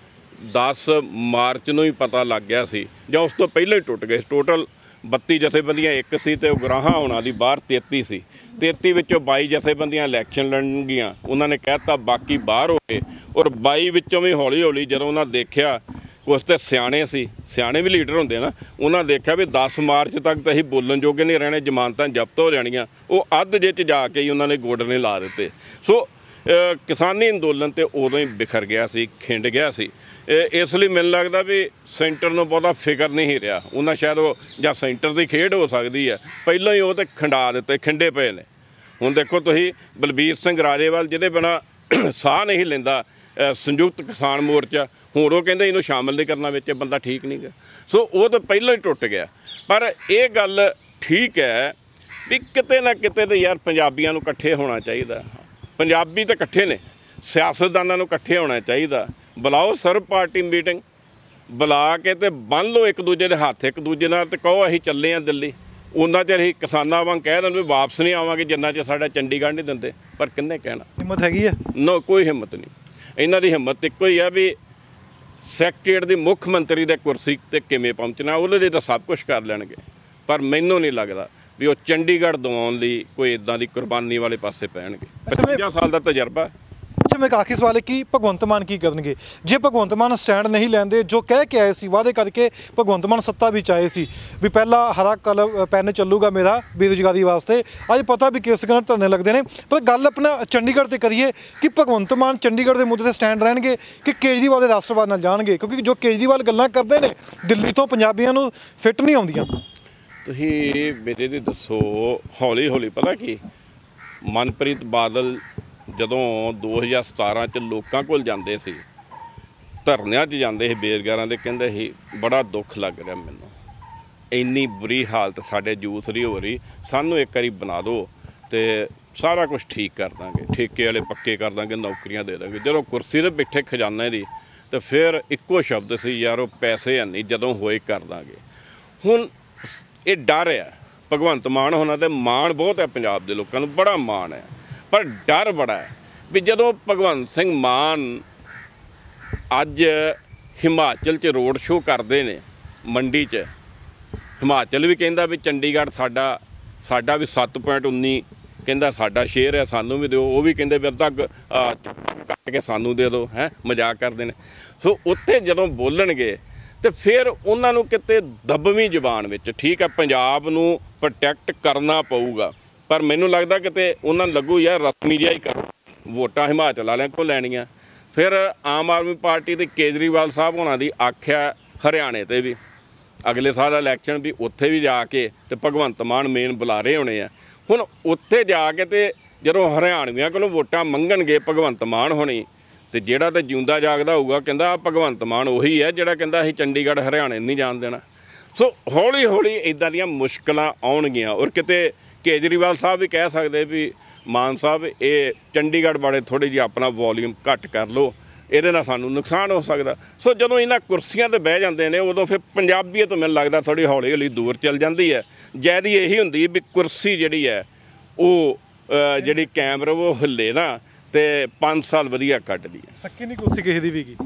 Speaker 1: ਦਸ ਮਾਰਚ ਨੂੰ ਹੀ ਪਤਾ ਲੱਗ ਗਿਆ ਸੀ ਜਾਂ ਉਸ ਤੋਂ ਪਹਿਲਾਂ ਹੀ ਟੁੱਟ ਗਏ। ਟੋਟਲ ਬੱਤੀ ਜਥੇਬੰਦੀਆਂ ਇੱਕ ਸੀ ਤੇ ਉਗਰਾਹਾਂ ਹੋਣਾ ਦੀ ਬਾਹਰ ਤੇਤੀ ਸੀ। ਤੇਤੀ ਵਿੱਚੋਂ ਬਾਈ ਜਥੇਬੰਦੀਆਂ ਇਲੈਕਸ਼ਨ ਲੜਨਗੀਆਂ, ਉਹਨਾਂ ਨੇ ਕਹਿ ਦਿੱਤਾ ਬਾਕੀ ਬਾਹਰ ਹੋ ਗਏ। ਔਰ ਬਾਈ ਵਿੱਚੋਂ ਵੀ ਹੌਲੀ ਹੌਲੀ ਜਦੋਂ ਉਹਨਾਂ ਦੇਖਿਆ, ਕੁਛ ਤੇ ਸਿਆਣੇ ਸੀ, ਸਿਆਣੇ ਵੀ ਲੀਡਰ ਹੁੰਦੇ ਨਾ, ਉਹਨਾਂ ਦੇਖਿਆ ਵੀ ਦਸ ਮਾਰਚ ਤੱਕ ਤਾਂ ਅਸੀਂ ਬੋਲਣ ਜੋਗੇ ਨਹੀਂ ਰਹਿਣੇ, ਜ਼ਮਾਨਤਾਂ ਜ਼ਬਤ ਹੋ ਜਾਣੀਆਂ। ਉਹ ਅੱਧ ਜੇ 'ਚ ਜਾ ਕੇ ਹੀ ਉਹਨਾਂ ਨੇ ਗੋਡਨੇ ਲਾ ਦਿੱਤੇ। ਸੋ ਕਿਸਾਨੀ ਅੰਦੋਲਨ ਤੇ ਉਦੋਂ ਹੀ ਬਿਖਰ ਗਿਆ ਸੀ, ਖਿੰਡ ਗਿਆ ਸੀ। ਇਸ ਲਈ ਮੈਨੂੰ ਲੱਗਦਾ ਵੀ ਸੈਂਟਰ ਨੂੰ ਬਹੁਤਾ ਫਿਕਰ ਨਹੀਂ ਰਿਹਾ ਉਹਨਾਂ, ਸ਼ਾਇਦ ਉਹ ਜਾਂ ਸੈਂਟਰ ਦੀ ਖੇਡ ਹੋ ਸਕਦੀ ਹੈ, ਪਹਿਲਾਂ ਹੀ ਉਹ ਤੇ ਖੰਡਾ ਦਿੱਤੇ, ਖਿੰਡੇ ਪਏ ਨੇ। ਹੁਣ ਦੇਖੋ ਤੁਸੀਂ ਬਲਬੀਰ ਸਿੰਘ ਰਾਜੇਵਾਲ ਜਿਹਦੇ ਬਿਨਾਂ ਸਾਹ ਨਹੀਂ ਲੈਂਦਾ ਸੰਯੁਕਤ ਕਿਸਾਨ ਮੋਰਚਾ, ਹੁਣ ਉਹ ਕਹਿੰਦੇ ਇਹਨੂੰ ਸ਼ਾਮਲ ਨਹੀਂ ਕਰਨਾ ਵਿੱਚ, ਬੰਦਾ ਠੀਕ ਨਹੀਂ ਗਾ। ਸੋ ਉਹ ਤਾਂ ਪਹਿਲਾਂ ਹੀ ਟੁੱਟ ਗਿਆ। ਪਰ ਇਹ ਗੱਲ ਠੀਕ ਹੈ ਵੀ ਕਿਤੇ ਨਾ ਕਿਤੇ ਤਾਂ ਯਾਰ ਪੰਜਾਬੀਆਂ ਨੂੰ ਇਕੱਠੇ ਹੋਣਾ ਚਾਹੀਦਾ। ਪੰਜਾਬੀ ਤਾਂ ਇਕੱਠੇ ਨੇ, ਸਿਆਸਤਦਾਨਾਂ ਨੂੰ ਇਕੱਠੇ ਹੋਣਾ ਚਾਹੀਦਾ। ਬੁਲਾਓ ਸਰਬ ਪਾਰਟੀ ਮੀਟਿੰਗ, ਬੁਲਾ ਕੇ ਤੇ ਬੰਨ ਲਓ ਇੱਕ ਦੂਜੇ ਦੇ ਹੱਥ ਇੱਕ ਦੂਜੇ ਨਾਲ, ਤੇ ਕਹੋ ਅਸੀਂ ਚੱਲੇ ਹਾਂ ਦਿੱਲੀ। ਉਹਨਾਂ ਚਿਰ ਅਸੀਂ ਕਿਸਾਨਾਂ ਵਾਂਗ ਕਹਿ ਦਿੰਦੇ ਵੀ ਵਾਪਸ ਨਹੀਂ ਆਵਾਂਗੇ ਜਿੰਨਾ ਚਿਰ ਸਾਡਾ ਚੰਡੀਗੜ੍ਹ ਨਹੀਂ ਦਿੰਦੇ। ਪਰ ਕਿੰਨੇ ਕਹਿਣਾ?
Speaker 2: ਹਿੰਮਤ ਹੈਗੀ ਹੈ? ਨੋ,
Speaker 1: ਕੋਈ ਹਿੰਮਤ ਨਹੀਂ। ਇਹਨਾਂ ਦੀ ਹਿੰਮਤ ਇੱਕੋ ਹੀ ਆ ਵੀ ਸੈਕਟਰੀਏਟ ਦੀ ਮੁੱਖ ਮੰਤਰੀ ਦੇ ਕੁਰਸੀ 'ਤੇ ਕਿਵੇਂ ਪਹੁੰਚਣਾ, ਉਹਦੇ ਲਈ ਤਾਂ ਸਭ ਕੁਛ ਕਰ ਲੈਣਗੇ। ਪਰ ਮੈਨੂੰ ਨਹੀਂ ਲੱਗਦਾ ਵੀ ਉਹ ਚੰਡੀਗੜ੍ਹ ਦਿਵਾਉਣ ਲਈ ਕੋਈ ਇੱਦਾਂ ਦੀ ਕੁਰਬਾਨੀ ਵਾਲੇ ਪਾਸੇ ਪੈਣਗੇ। ਪਚਵੰਜਾ ਸਾਲ ਦਾ ਤਜਰਬਾ।
Speaker 2: ਅੱਛਾ, ਮੈਂ ਇੱਕ ਆਖਰੀ ਸਵਾਲ ਹੈ ਕਿ ਭਗਵੰਤ ਮਾਨ ਕੀ ਕਰਨਗੇ ਜੇ ਭਗਵੰਤ ਮਾਨ ਸਟੈਂਡ ਨਹੀਂ ਲੈਂਦੇ? ਜੋ ਕਹਿ ਕੇ ਆਏ ਸੀ, ਵਾਅਦੇ ਕਰਕੇ ਭਗਵੰਤ ਮਾਨ ਸੱਤਾ ਵਿੱਚ ਆਏ ਸੀ ਵੀ ਪਹਿਲਾਂ ਹਰਾ ਕਲਮ ਪੈਨ ਚੱਲੂਗਾ ਮੇਰਾ ਬੇਰੁਜ਼ਗਾਰੀ ਵਾਸਤੇ। ਅੱਜ ਪਤਾ ਵੀ ਕਿਸ ਕਾਰਨ ਧਰਨੇ ਲੱਗਦੇ ਨੇ। ਪਰ ਗੱਲ ਆਪਣਾ ਚੰਡੀਗੜ੍ਹ ਤੇ ਕਰੀਏ ਕਿ ਭਗਵੰਤ ਮਾਨ ਚੰਡੀਗੜ੍ਹ ਦੇ ਮੁੱਦੇ ਤੇ ਸਟੈਂਡ ਰਹਿਣਗੇ ਕਿ ਕੇਜਰੀਵਾਲ ਦੇ ਰਾਸ਼ਟਰਵਾਦ ਨਾਲ ਜਾਣਗੇ? ਕਿਉਂਕਿ ਜੋ ਕੇਜਰੀਵਾਲ ਗੱਲਾਂ ਕਰਦੇ ਨੇ ਦਿੱਲੀ ਤੋਂ ਪੰਜਾਬੀਆਂ ਨੂੰ ਫਿੱਟ ਨਹੀਂ ਆਉਂਦੀਆਂ।
Speaker 1: ਤੁਸੀਂ ਮੇਰੇ ਦੀ ਦੱਸੋ, ਹੌਲੀ ਹੌਲੀ ਪਤਾ ਕੀ ਮਨਪ੍ਰੀਤ ਬਾਦਲ ਜਦੋਂ ਦੋ ਹਜ਼ਾਰ ਸਤਾਰਾਂ 'ਚ ਲੋਕਾਂ ਕੋਲ ਜਾਂਦੇ ਸੀ, ਧਰਨਿਆਂ 'ਚ ਜਾਂਦੇ ਸੀ ਬੇਰੁਜ਼ਗਾਰਾਂ ਦੇ, ਕਹਿੰਦੇ ਸੀ ਬੜਾ ਦੁੱਖ ਲੱਗ ਰਿਹਾ ਮੈਨੂੰ, ਇੰਨੀ ਬੁਰੀ ਹਾਲਤ ਸਾਡੇ ਯੂਥ ਦੀ ਹੋ ਰਹੀ, ਸਾਨੂੰ ਇੱਕ ਵਾਰੀ ਬਣਾ ਦਿਓ ਤੇ ਸਾਰਾ ਕੁਝ ਠੀਕ ਕਰ ਦਾਂਗੇ, ਠੇਕੇ ਵਾਲੇ ਪੱਕੇ ਕਰ ਦਾਂਗੇ, ਨੌਕਰੀਆਂ ਦੇ ਦਾਂਗੇ। ਜਦੋਂ ਕੁਰਸੀ 'ਤੇ ਬੈਠੇ ਖਜ਼ਾਨੇ ਦੀ ਤੇ ਫਿਰ ਇੱਕੋ ਸ਼ਬਦ ਸੀ, ਯਾਰ ਉਹ ਪੈਸੇ ਹੈ ਨਹੀਂ, ਜਦੋਂ ਹੋਏ ਕਰ ਦਾਂਗੇ। ਹੁਣ ਇਹ ਡਰ ਆ ਭਗਵੰਤ ਮਾਨ ਹੋਣਾ, ਤੇ ਮਾਣ ਬਹੁਤ ਹੈ ਪੰਜਾਬ ਦੇ ਲੋਕਾਂ ਨੂੰ, ਬੜਾ ਮਾਣ ਹੈ, ਪਰ ਡਰ ਬੜਾ ਹੈ ਵੀ ਜਦੋਂ ਭਗਵੰਤ ਸਿੰਘ ਮਾਨ ਅੱਜ ਹਿਮਾਚਲ 'ਚ ਰੋਡ ਸ਼ੋਅ ਕਰਦੇ ਨੇ, ਮੰਡੀ 'ਚ, ਹਿਮਾਚਲ ਵੀ ਕਹਿੰਦਾ ਵੀ ਚੰਡੀਗੜ੍ਹ ਸਾਡਾ ਸਾਡਾ ਵੀ ਸੱਤ ਪੁਆਇੰਟ ਉੱਨੀ ਕਹਿੰਦਾ ਸਾਡਾ ਸ਼ੇਅਰ ਹੈ, ਸਾਨੂੰ ਵੀ ਦਿਓ। ਉਹ ਵੀ ਕਹਿੰਦੇ ਵੀ ਅੱਧਾ ਕੱਟ ਕੇ ਸਾਨੂੰ ਦੇ ਦਿਓ, ਹੈ ਮਜ਼ਾਕ ਕਰਦੇ ਨੇ। ਸੋ ਉੱਥੇ ਜਦੋਂ ਬੋਲਣਗੇ ਤੇ ਫਿਰ ਉਹਨਾਂ ਨੂੰ ਕਿਤੇ ਦੱਬਵੀਂ ਜ਼ੁਬਾਨ ਵਿੱਚ, ਠੀਕ ਹੈ ਪੰਜਾਬ ਨੂੰ ਪ੍ਰੋਟੈਕਟ ਕਰਨਾ ਪਊਗਾ, ਪਰ ਮੈਨੂੰ ਲੱਗਦਾ ਕਿਤੇ ਉਹਨਾਂ ਨੂੰ ਲੱਗੂ ਯਾਰ ਰਸਮੀ ਜਿਹਾ ਹੀ ਕਰੋ, ਵੋਟਾਂ ਹਿਮਾਚਲ ਵਾਲਿਆਂ ਕੋਲ ਲੈਣੀਆਂ। ਫਿਰ ਆਮ ਆਦਮੀ ਪਾਰਟੀ ਤੇ ਕੇਜਰੀਵਾਲ ਸਾਹਿਬ ਹੋਣਾ ਦੀ ਆਖਿਆ ਹਰਿਆਣੇ 'ਤੇ ਵੀ ਅਗਲੇ ਸਾਲ ਇਲੈਕਸ਼ਨ ਵੀ ਉੱਥੇ ਵੀ ਜਾ ਕੇ ਤੇ ਭਗਵੰਤ ਮਾਨ ਮੇਨ ਬੁਲਾਰੇ ਹੋਣੇ ਆ। ਹੁਣ ਉੱਥੇ ਜਾ ਕੇ ਤੇ ਜਦੋਂ ਹਰਿਆਣਵੀਆਂ ਕੋਲੋਂ ਵੋਟਾਂ ਮੰਗਣਗੇ ਭਗਵੰਤ ਮਾਨ ਹੋਣੀ, ਤੇ ਜਿਹੜਾ ਤਾਂ ਜਿਉਂਦਾ ਜਾਗਦਾ ਹੋਊਗਾ ਕਹਿੰਦਾ ਭਗਵੰਤ ਮਾਨ ਉਹੀ ਹੈ ਜਿਹੜਾ ਕਹਿੰਦਾ ਅਸੀਂ ਚੰਡੀਗੜ੍ਹ ਹਰਿਆਣੇ ਨਹੀਂ ਜਾਣ ਦੇਣਾ। ਸੋ ਹੌਲੀ ਹੌਲੀ ਇੱਦਾਂ ਦੀਆਂ ਮੁਸ਼ਕਲਾਂ ਆਉਣਗੀਆਂ। ਔਰ ਕਿਤੇ ਕੇਜਰੀਵਾਲ ਸਾਹਿਬ ਵੀ ਕਹਿ ਸਕਦੇ ਵੀ ਮਾਨ ਸਾਹਿਬ ਇਹ ਚੰਡੀਗੜ੍ਹ ਬਾਰੇ ਥੋੜ੍ਹੀ ਜਿਹੀ ਆਪਣਾ ਵੋਲੀਅਮ ਘੱਟ ਕਰ ਲਓ, ਇਹਦੇ ਨਾਲ ਸਾਨੂੰ ਨੁਕਸਾਨ ਹੋ ਸਕਦਾ। ਸੋ ਜਦੋਂ ਇਹਨਾਂ ਕੁਰਸੀਆਂ 'ਤੇ ਬਹਿ ਜਾਂਦੇ ਨੇ ਉਦੋਂ ਫਿਰ ਪੰਜਾਬੀਅਤ ਤੋਂ ਮੈਨੂੰ ਲੱਗਦਾ ਥੋੜ੍ਹੀ ਹੌਲੀ ਹੌਲੀ ਦੂਰ ਚੱਲ ਜਾਂਦੀ ਹੈ। ਜੈਦੀ ਇਹੀ ਹੁੰਦੀ ਵੀ ਕੁਰਸੀ ਜਿਹੜੀ ਹੈ ਉਹ ਜਿਹੜੀ ਕੈਮਰਾ ਉਹ ਹਿੱਲੇ ਨਾ ਤੇ ਪੰਜ ਸਾਲ ਵਧੀਆ ਕੱਢਦੀ ਹੈ।
Speaker 2: ਸੱਕੀ ਨਹੀਂ ਕੁਰਸੀ ਕਿਸੇ ਦੀ ਵੀ ਕੀ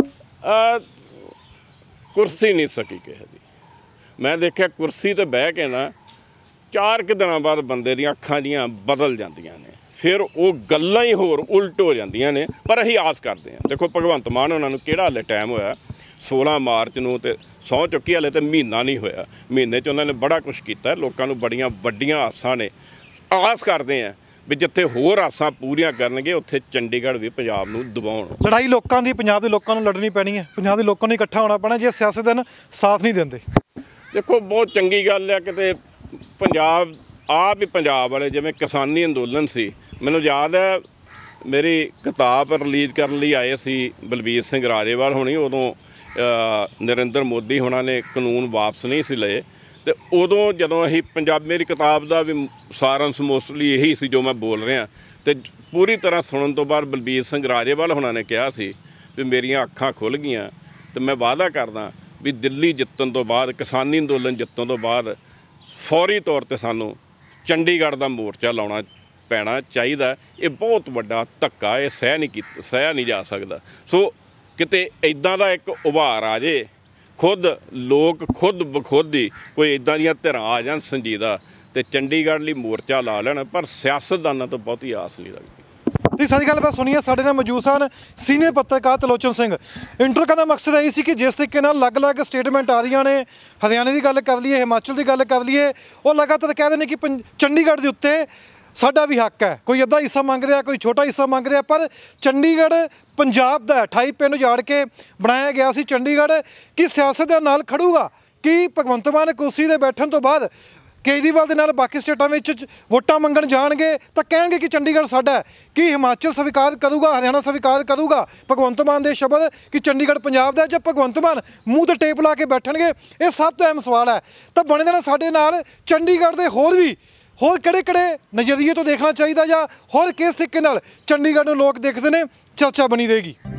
Speaker 1: ਕੁਰਸੀ ਨਹੀਂ ਸਕੀ ਕਿਸੇ ਦੀ। ਮੈਂ ਦੇਖਿਆ ਕੁਰਸੀ 'ਤੇ ਬਹਿ ਕੇ ਨਾ ਚਾਰ ਕੁ ਦਿਨਾਂ ਬਾਅਦ ਬੰਦੇ ਦੀਆਂ ਅੱਖਾਂ ਜੀਆਂ ਬਦਲ ਜਾਂਦੀਆਂ ਨੇ, ਫਿਰ ਉਹ ਗੱਲਾਂ ਹੀ ਹੋਰ ਉਲਟ ਹੋ ਜਾਂਦੀਆਂ ਨੇ। ਪਰ ਅਸੀਂ ਆਸ ਕਰਦੇ ਹਾਂ, ਦੇਖੋ ਭਗਵੰਤ ਮਾਨ ਉਹਨਾਂ ਨੂੰ ਕਿਹੜਾ ਹਾਲੇ ਟਾਈਮ ਹੋਇਆ, ਸੋਲਾਂ ਮਾਰਚ ਨੂੰ ਤੇ ਸਹੁੰ ਚੁੱਕੀ, ਹਾਲੇ ਤਾਂ ਮਹੀਨਾ ਨਹੀਂ ਹੋਇਆ। ਮਹੀਨੇ 'ਚ ਉਹਨਾਂ ਨੇ ਬੜਾ ਕੁਛ ਕੀਤਾ, ਲੋਕਾਂ ਨੂੰ ਬੜੀਆਂ ਵੱਡੀਆਂ ਆਸਾਂ ਨੇ। ਆਸ ਕਰਦੇ ਹਾਂ ਵੀ ਜਿੱਥੇ ਹੋਰ ਆਸਾਂ ਪੂਰੀਆਂ ਕਰਨਗੇ ਉੱਥੇ ਚੰਡੀਗੜ੍ਹ ਵੀ ਪੰਜਾਬ ਨੂੰ ਦਬਾਉਣ।
Speaker 2: ਲੜਾਈ ਲੋਕਾਂ ਦੀ, ਪੰਜਾਬ ਦੇ ਲੋਕਾਂ ਨੂੰ ਲੜਨੀ ਪੈਣੀ ਹੈ, ਪੰਜਾਬ ਦੇ ਲੋਕਾਂ ਨੂੰ ਇਕੱਠਾ ਹੋਣਾ ਪੈਣਾ ਜੇ ਸਿਆਸਤਦਾਨ ਸਾਥ ਨਹੀਂ ਦਿੰਦੇ।
Speaker 1: ਦੇਖੋ ਬਹੁਤ ਚੰਗੀ ਗੱਲ ਹੈ ਕਿਤੇ ਪੰਜਾਬ ਆਪ ਹੀ ਪੰਜਾਬ ਵਾਲੇ, ਜਿਵੇਂ ਕਿਸਾਨੀ ਅੰਦੋਲਨ ਸੀ, ਮੈਨੂੰ ਯਾਦ ਹੈ ਮੇਰੀ ਕਿਤਾਬ ਰਿਲੀਜ਼ ਕਰਨ ਲਈ ਆਏ ਸੀ ਬਲਬੀਰ ਸਿੰਘ ਰਾਜੇਵਾਲ ਹੋਣੀ, ਉਦੋਂ ਨਰਿੰਦਰ ਮੋਦੀ ਹੋਣਾ ਨੇ ਕਾਨੂੰਨ ਵਾਪਸ ਨਹੀਂ ਸੀ ਲਏ, ਤੇ ਉਦੋਂ ਜਦੋਂ ਅਸੀਂ ਪੰਜਾਬ, ਮੇਰੀ ਕਿਤਾਬ ਦਾ ਵੀ ਸਾਰੰਸ਼ ਮੋਸਟਲੀ ਇਹੀ ਸੀ ਜੋ ਮੈਂ ਬੋਲ ਰਿਹਾ, ਤੇ ਪੂਰੀ ਤਰ੍ਹਾਂ ਸੁਣਨ ਤੋਂ ਬਾਅਦ ਬਲਬੀਰ ਸਿੰਘ ਰਾਜੇਵਾਲ ਹੋਣਾ ਨੇ ਕਿਹਾ ਸੀ ਵੀ ਮੇਰੀਆਂ ਅੱਖਾਂ ਖੁੱਲ੍ਹ ਗਈਆਂ, ਤੇ ਮੈਂ ਵਾਅਦਾ ਕਰਦਾ ਵੀ ਦਿੱਲੀ ਜਿੱਤਣ ਤੋਂ ਬਾਅਦ, ਕਿਸਾਨੀ ਅੰਦੋਲਨ ਜਿੱਤਣ ਤੋਂ ਬਾਅਦ ਫੌਰੀ ਤੌਰ 'ਤੇ ਸਾਨੂੰ ਚੰਡੀਗੜ੍ਹ ਦਾ ਮੋਰਚਾ ਲਾਉਣਾ ਪੈਣਾ ਚਾਹੀਦਾ। ਇਹ ਬਹੁਤ ਵੱਡਾ ਧੱਕਾ, ਇਹ ਸਹਿ ਨਹੀਂ ਕੀਤਾ, ਸਹਿ ਨਹੀਂ ਜਾ ਸਕਦਾ। ਸੋ ਕਿਤੇ ਇਦਾਂ ਦਾ ਇੱਕ ਉਭਾਰ ਆ ਜੇ, ਖੁਦ ਲੋਕ ਖੁਦ ਬਖੁਦ ਹੀ ਕੋਈ ਇਦਾਂ ਦੀਆਂ ਧਿਰਾਂ ਆ ਜਾਣ ਸੰਜੀਦਾ ਤੇ ਚੰਡੀਗੜ੍ਹ ਲਈ ਮੋਰਚਾ ਲਾ ਲੈਣ, ਪਰ ਸਿਆਸਤਦਾਨਾਂ ਤੋਂ ਬਹੁਤੀ ਆਸ ਨਹੀਂ ਲੱਗਦੀ।
Speaker 2: ਜੀ ਸਾਰੀ ਗੱਲ ਬਸ ਸੁਣੀਏ, ਸਾਡੇ ਨਾਲ ਮੌਜੂਦ ਸਨ ਸੀਨੀਅਰ ਪੱਤਰਕਾਰ ਤਲੋਚਨ ਸਿੰਘ। ਇੰਟਰਵਿਊ ਕਰਨ ਦਾ ਮਕਸਦ ਇਹ ਸੀ ਕਿ ਜਿਸ ਤਰੀਕੇ ਨਾਲ ਅਲੱਗ-ਅਲੱਗ ਸਟੇਟਮੈਂਟ ਆ ਰਹੀਆਂ ਨੇ, ਹਰਿਆਣੇ ਦੀ ਗੱਲ ਕਰ ਲਈਏ, ਹਿਮਾਚਲ ਦੀ ਗੱਲ ਕਰ ਲਈਏ, ਉਹ ਲਗਾਤਾਰ ਕਹਿ ਰਹੇ ਨੇ ਕਿ ਪੰ- ਚੰਡੀਗੜ੍ਹ ਦੇ ਉੱਤੇ ਸਾਡਾ ਵੀ ਹੱਕ ਹੈ, ਕੋਈ ਅੱਧਾ ਹਿੱਸਾ ਮੰਗ ਰਿਹਾ, ਕੋਈ ਛੋਟਾ ਹਿੱਸਾ ਮੰਗ ਰਿਹਾ, ਪਰ ਚੰਡੀਗੜ੍ਹ ਪੰਜਾਬ ਦਾ ਅਠਾਈ ਪਿੰਡ ਉਜਾੜ ਕੇ ਬਣਾਇਆ ਗਿਆ ਸੀ ਚੰਡੀਗੜ੍ਹ। ਕਿ ਸਿਆਸਤ ਦੇ ਨਾਲ ਖੜੂਗਾ, ਕਿ ਭਗਵੰਤ ਮਾਨ ਕੁਰਸੀ ਦੇ ਬੈਠਣ ਤੋਂ ਬਾਅਦ ਕੇਜਰੀਵਾਲ ਦੇ ਨਾਲ ਬਾਕੀ ਸਟੇਟਾਂ ਵਿੱਚ ਵੋਟਾਂ ਮੰਗਣ ਜਾਣਗੇ ਤਾਂ ਕਹਿਣਗੇ ਕਿ ਚੰਡੀਗੜ੍ਹ ਸਾਡਾ ਹੈ। ਕਿ ਹਿਮਾਚਲ ਸਵੀਕਾਰ ਕਰੂਗਾ, ਹਰਿਆਣਾ ਸਵੀਕਾਰ ਕਰੂਗਾ ਭਗਵੰਤ ਮਾਨ ਦੇ ਸ਼ਬਦ ਕਿ ਚੰਡੀਗੜ੍ਹ ਪੰਜਾਬ ਦਾ, ਜਾਂ ਭਗਵੰਤ ਮਾਨ ਮੂੰਹ ਤੇ ਟੇਪ ਲਾ ਕੇ ਬੈਠਣਗੇ? ਇਹ ਸਭ ਤੋਂ ਅਹਿਮ ਸਵਾਲ ਹੈ। ਤਾਂ ਬਣੇ ਦੇਣਾ ਸਾਡੇ ਨਾਲ ਚੰਡੀਗੜ੍ਹ ਦੇ ਹੋਰ ਵੀ ਹੋਰ ਕਿਹੜੇ ਕਿਹੜੇ ਨਜ਼ਰੀਏ ਤੋਂ ਦੇਖਣਾ ਚਾਹੀਦਾ, ਜਾਂ ਹੋਰ ਕਿਸ ਤਰੀਕੇ ਨਾਲ ਚੰਡੀਗੜ੍ਹ ਨੂੰ ਲੋਕ ਦੇਖਦੇ ਨੇ, ਚਰਚਾ ਬਣੀ ਰਹੇਗੀ।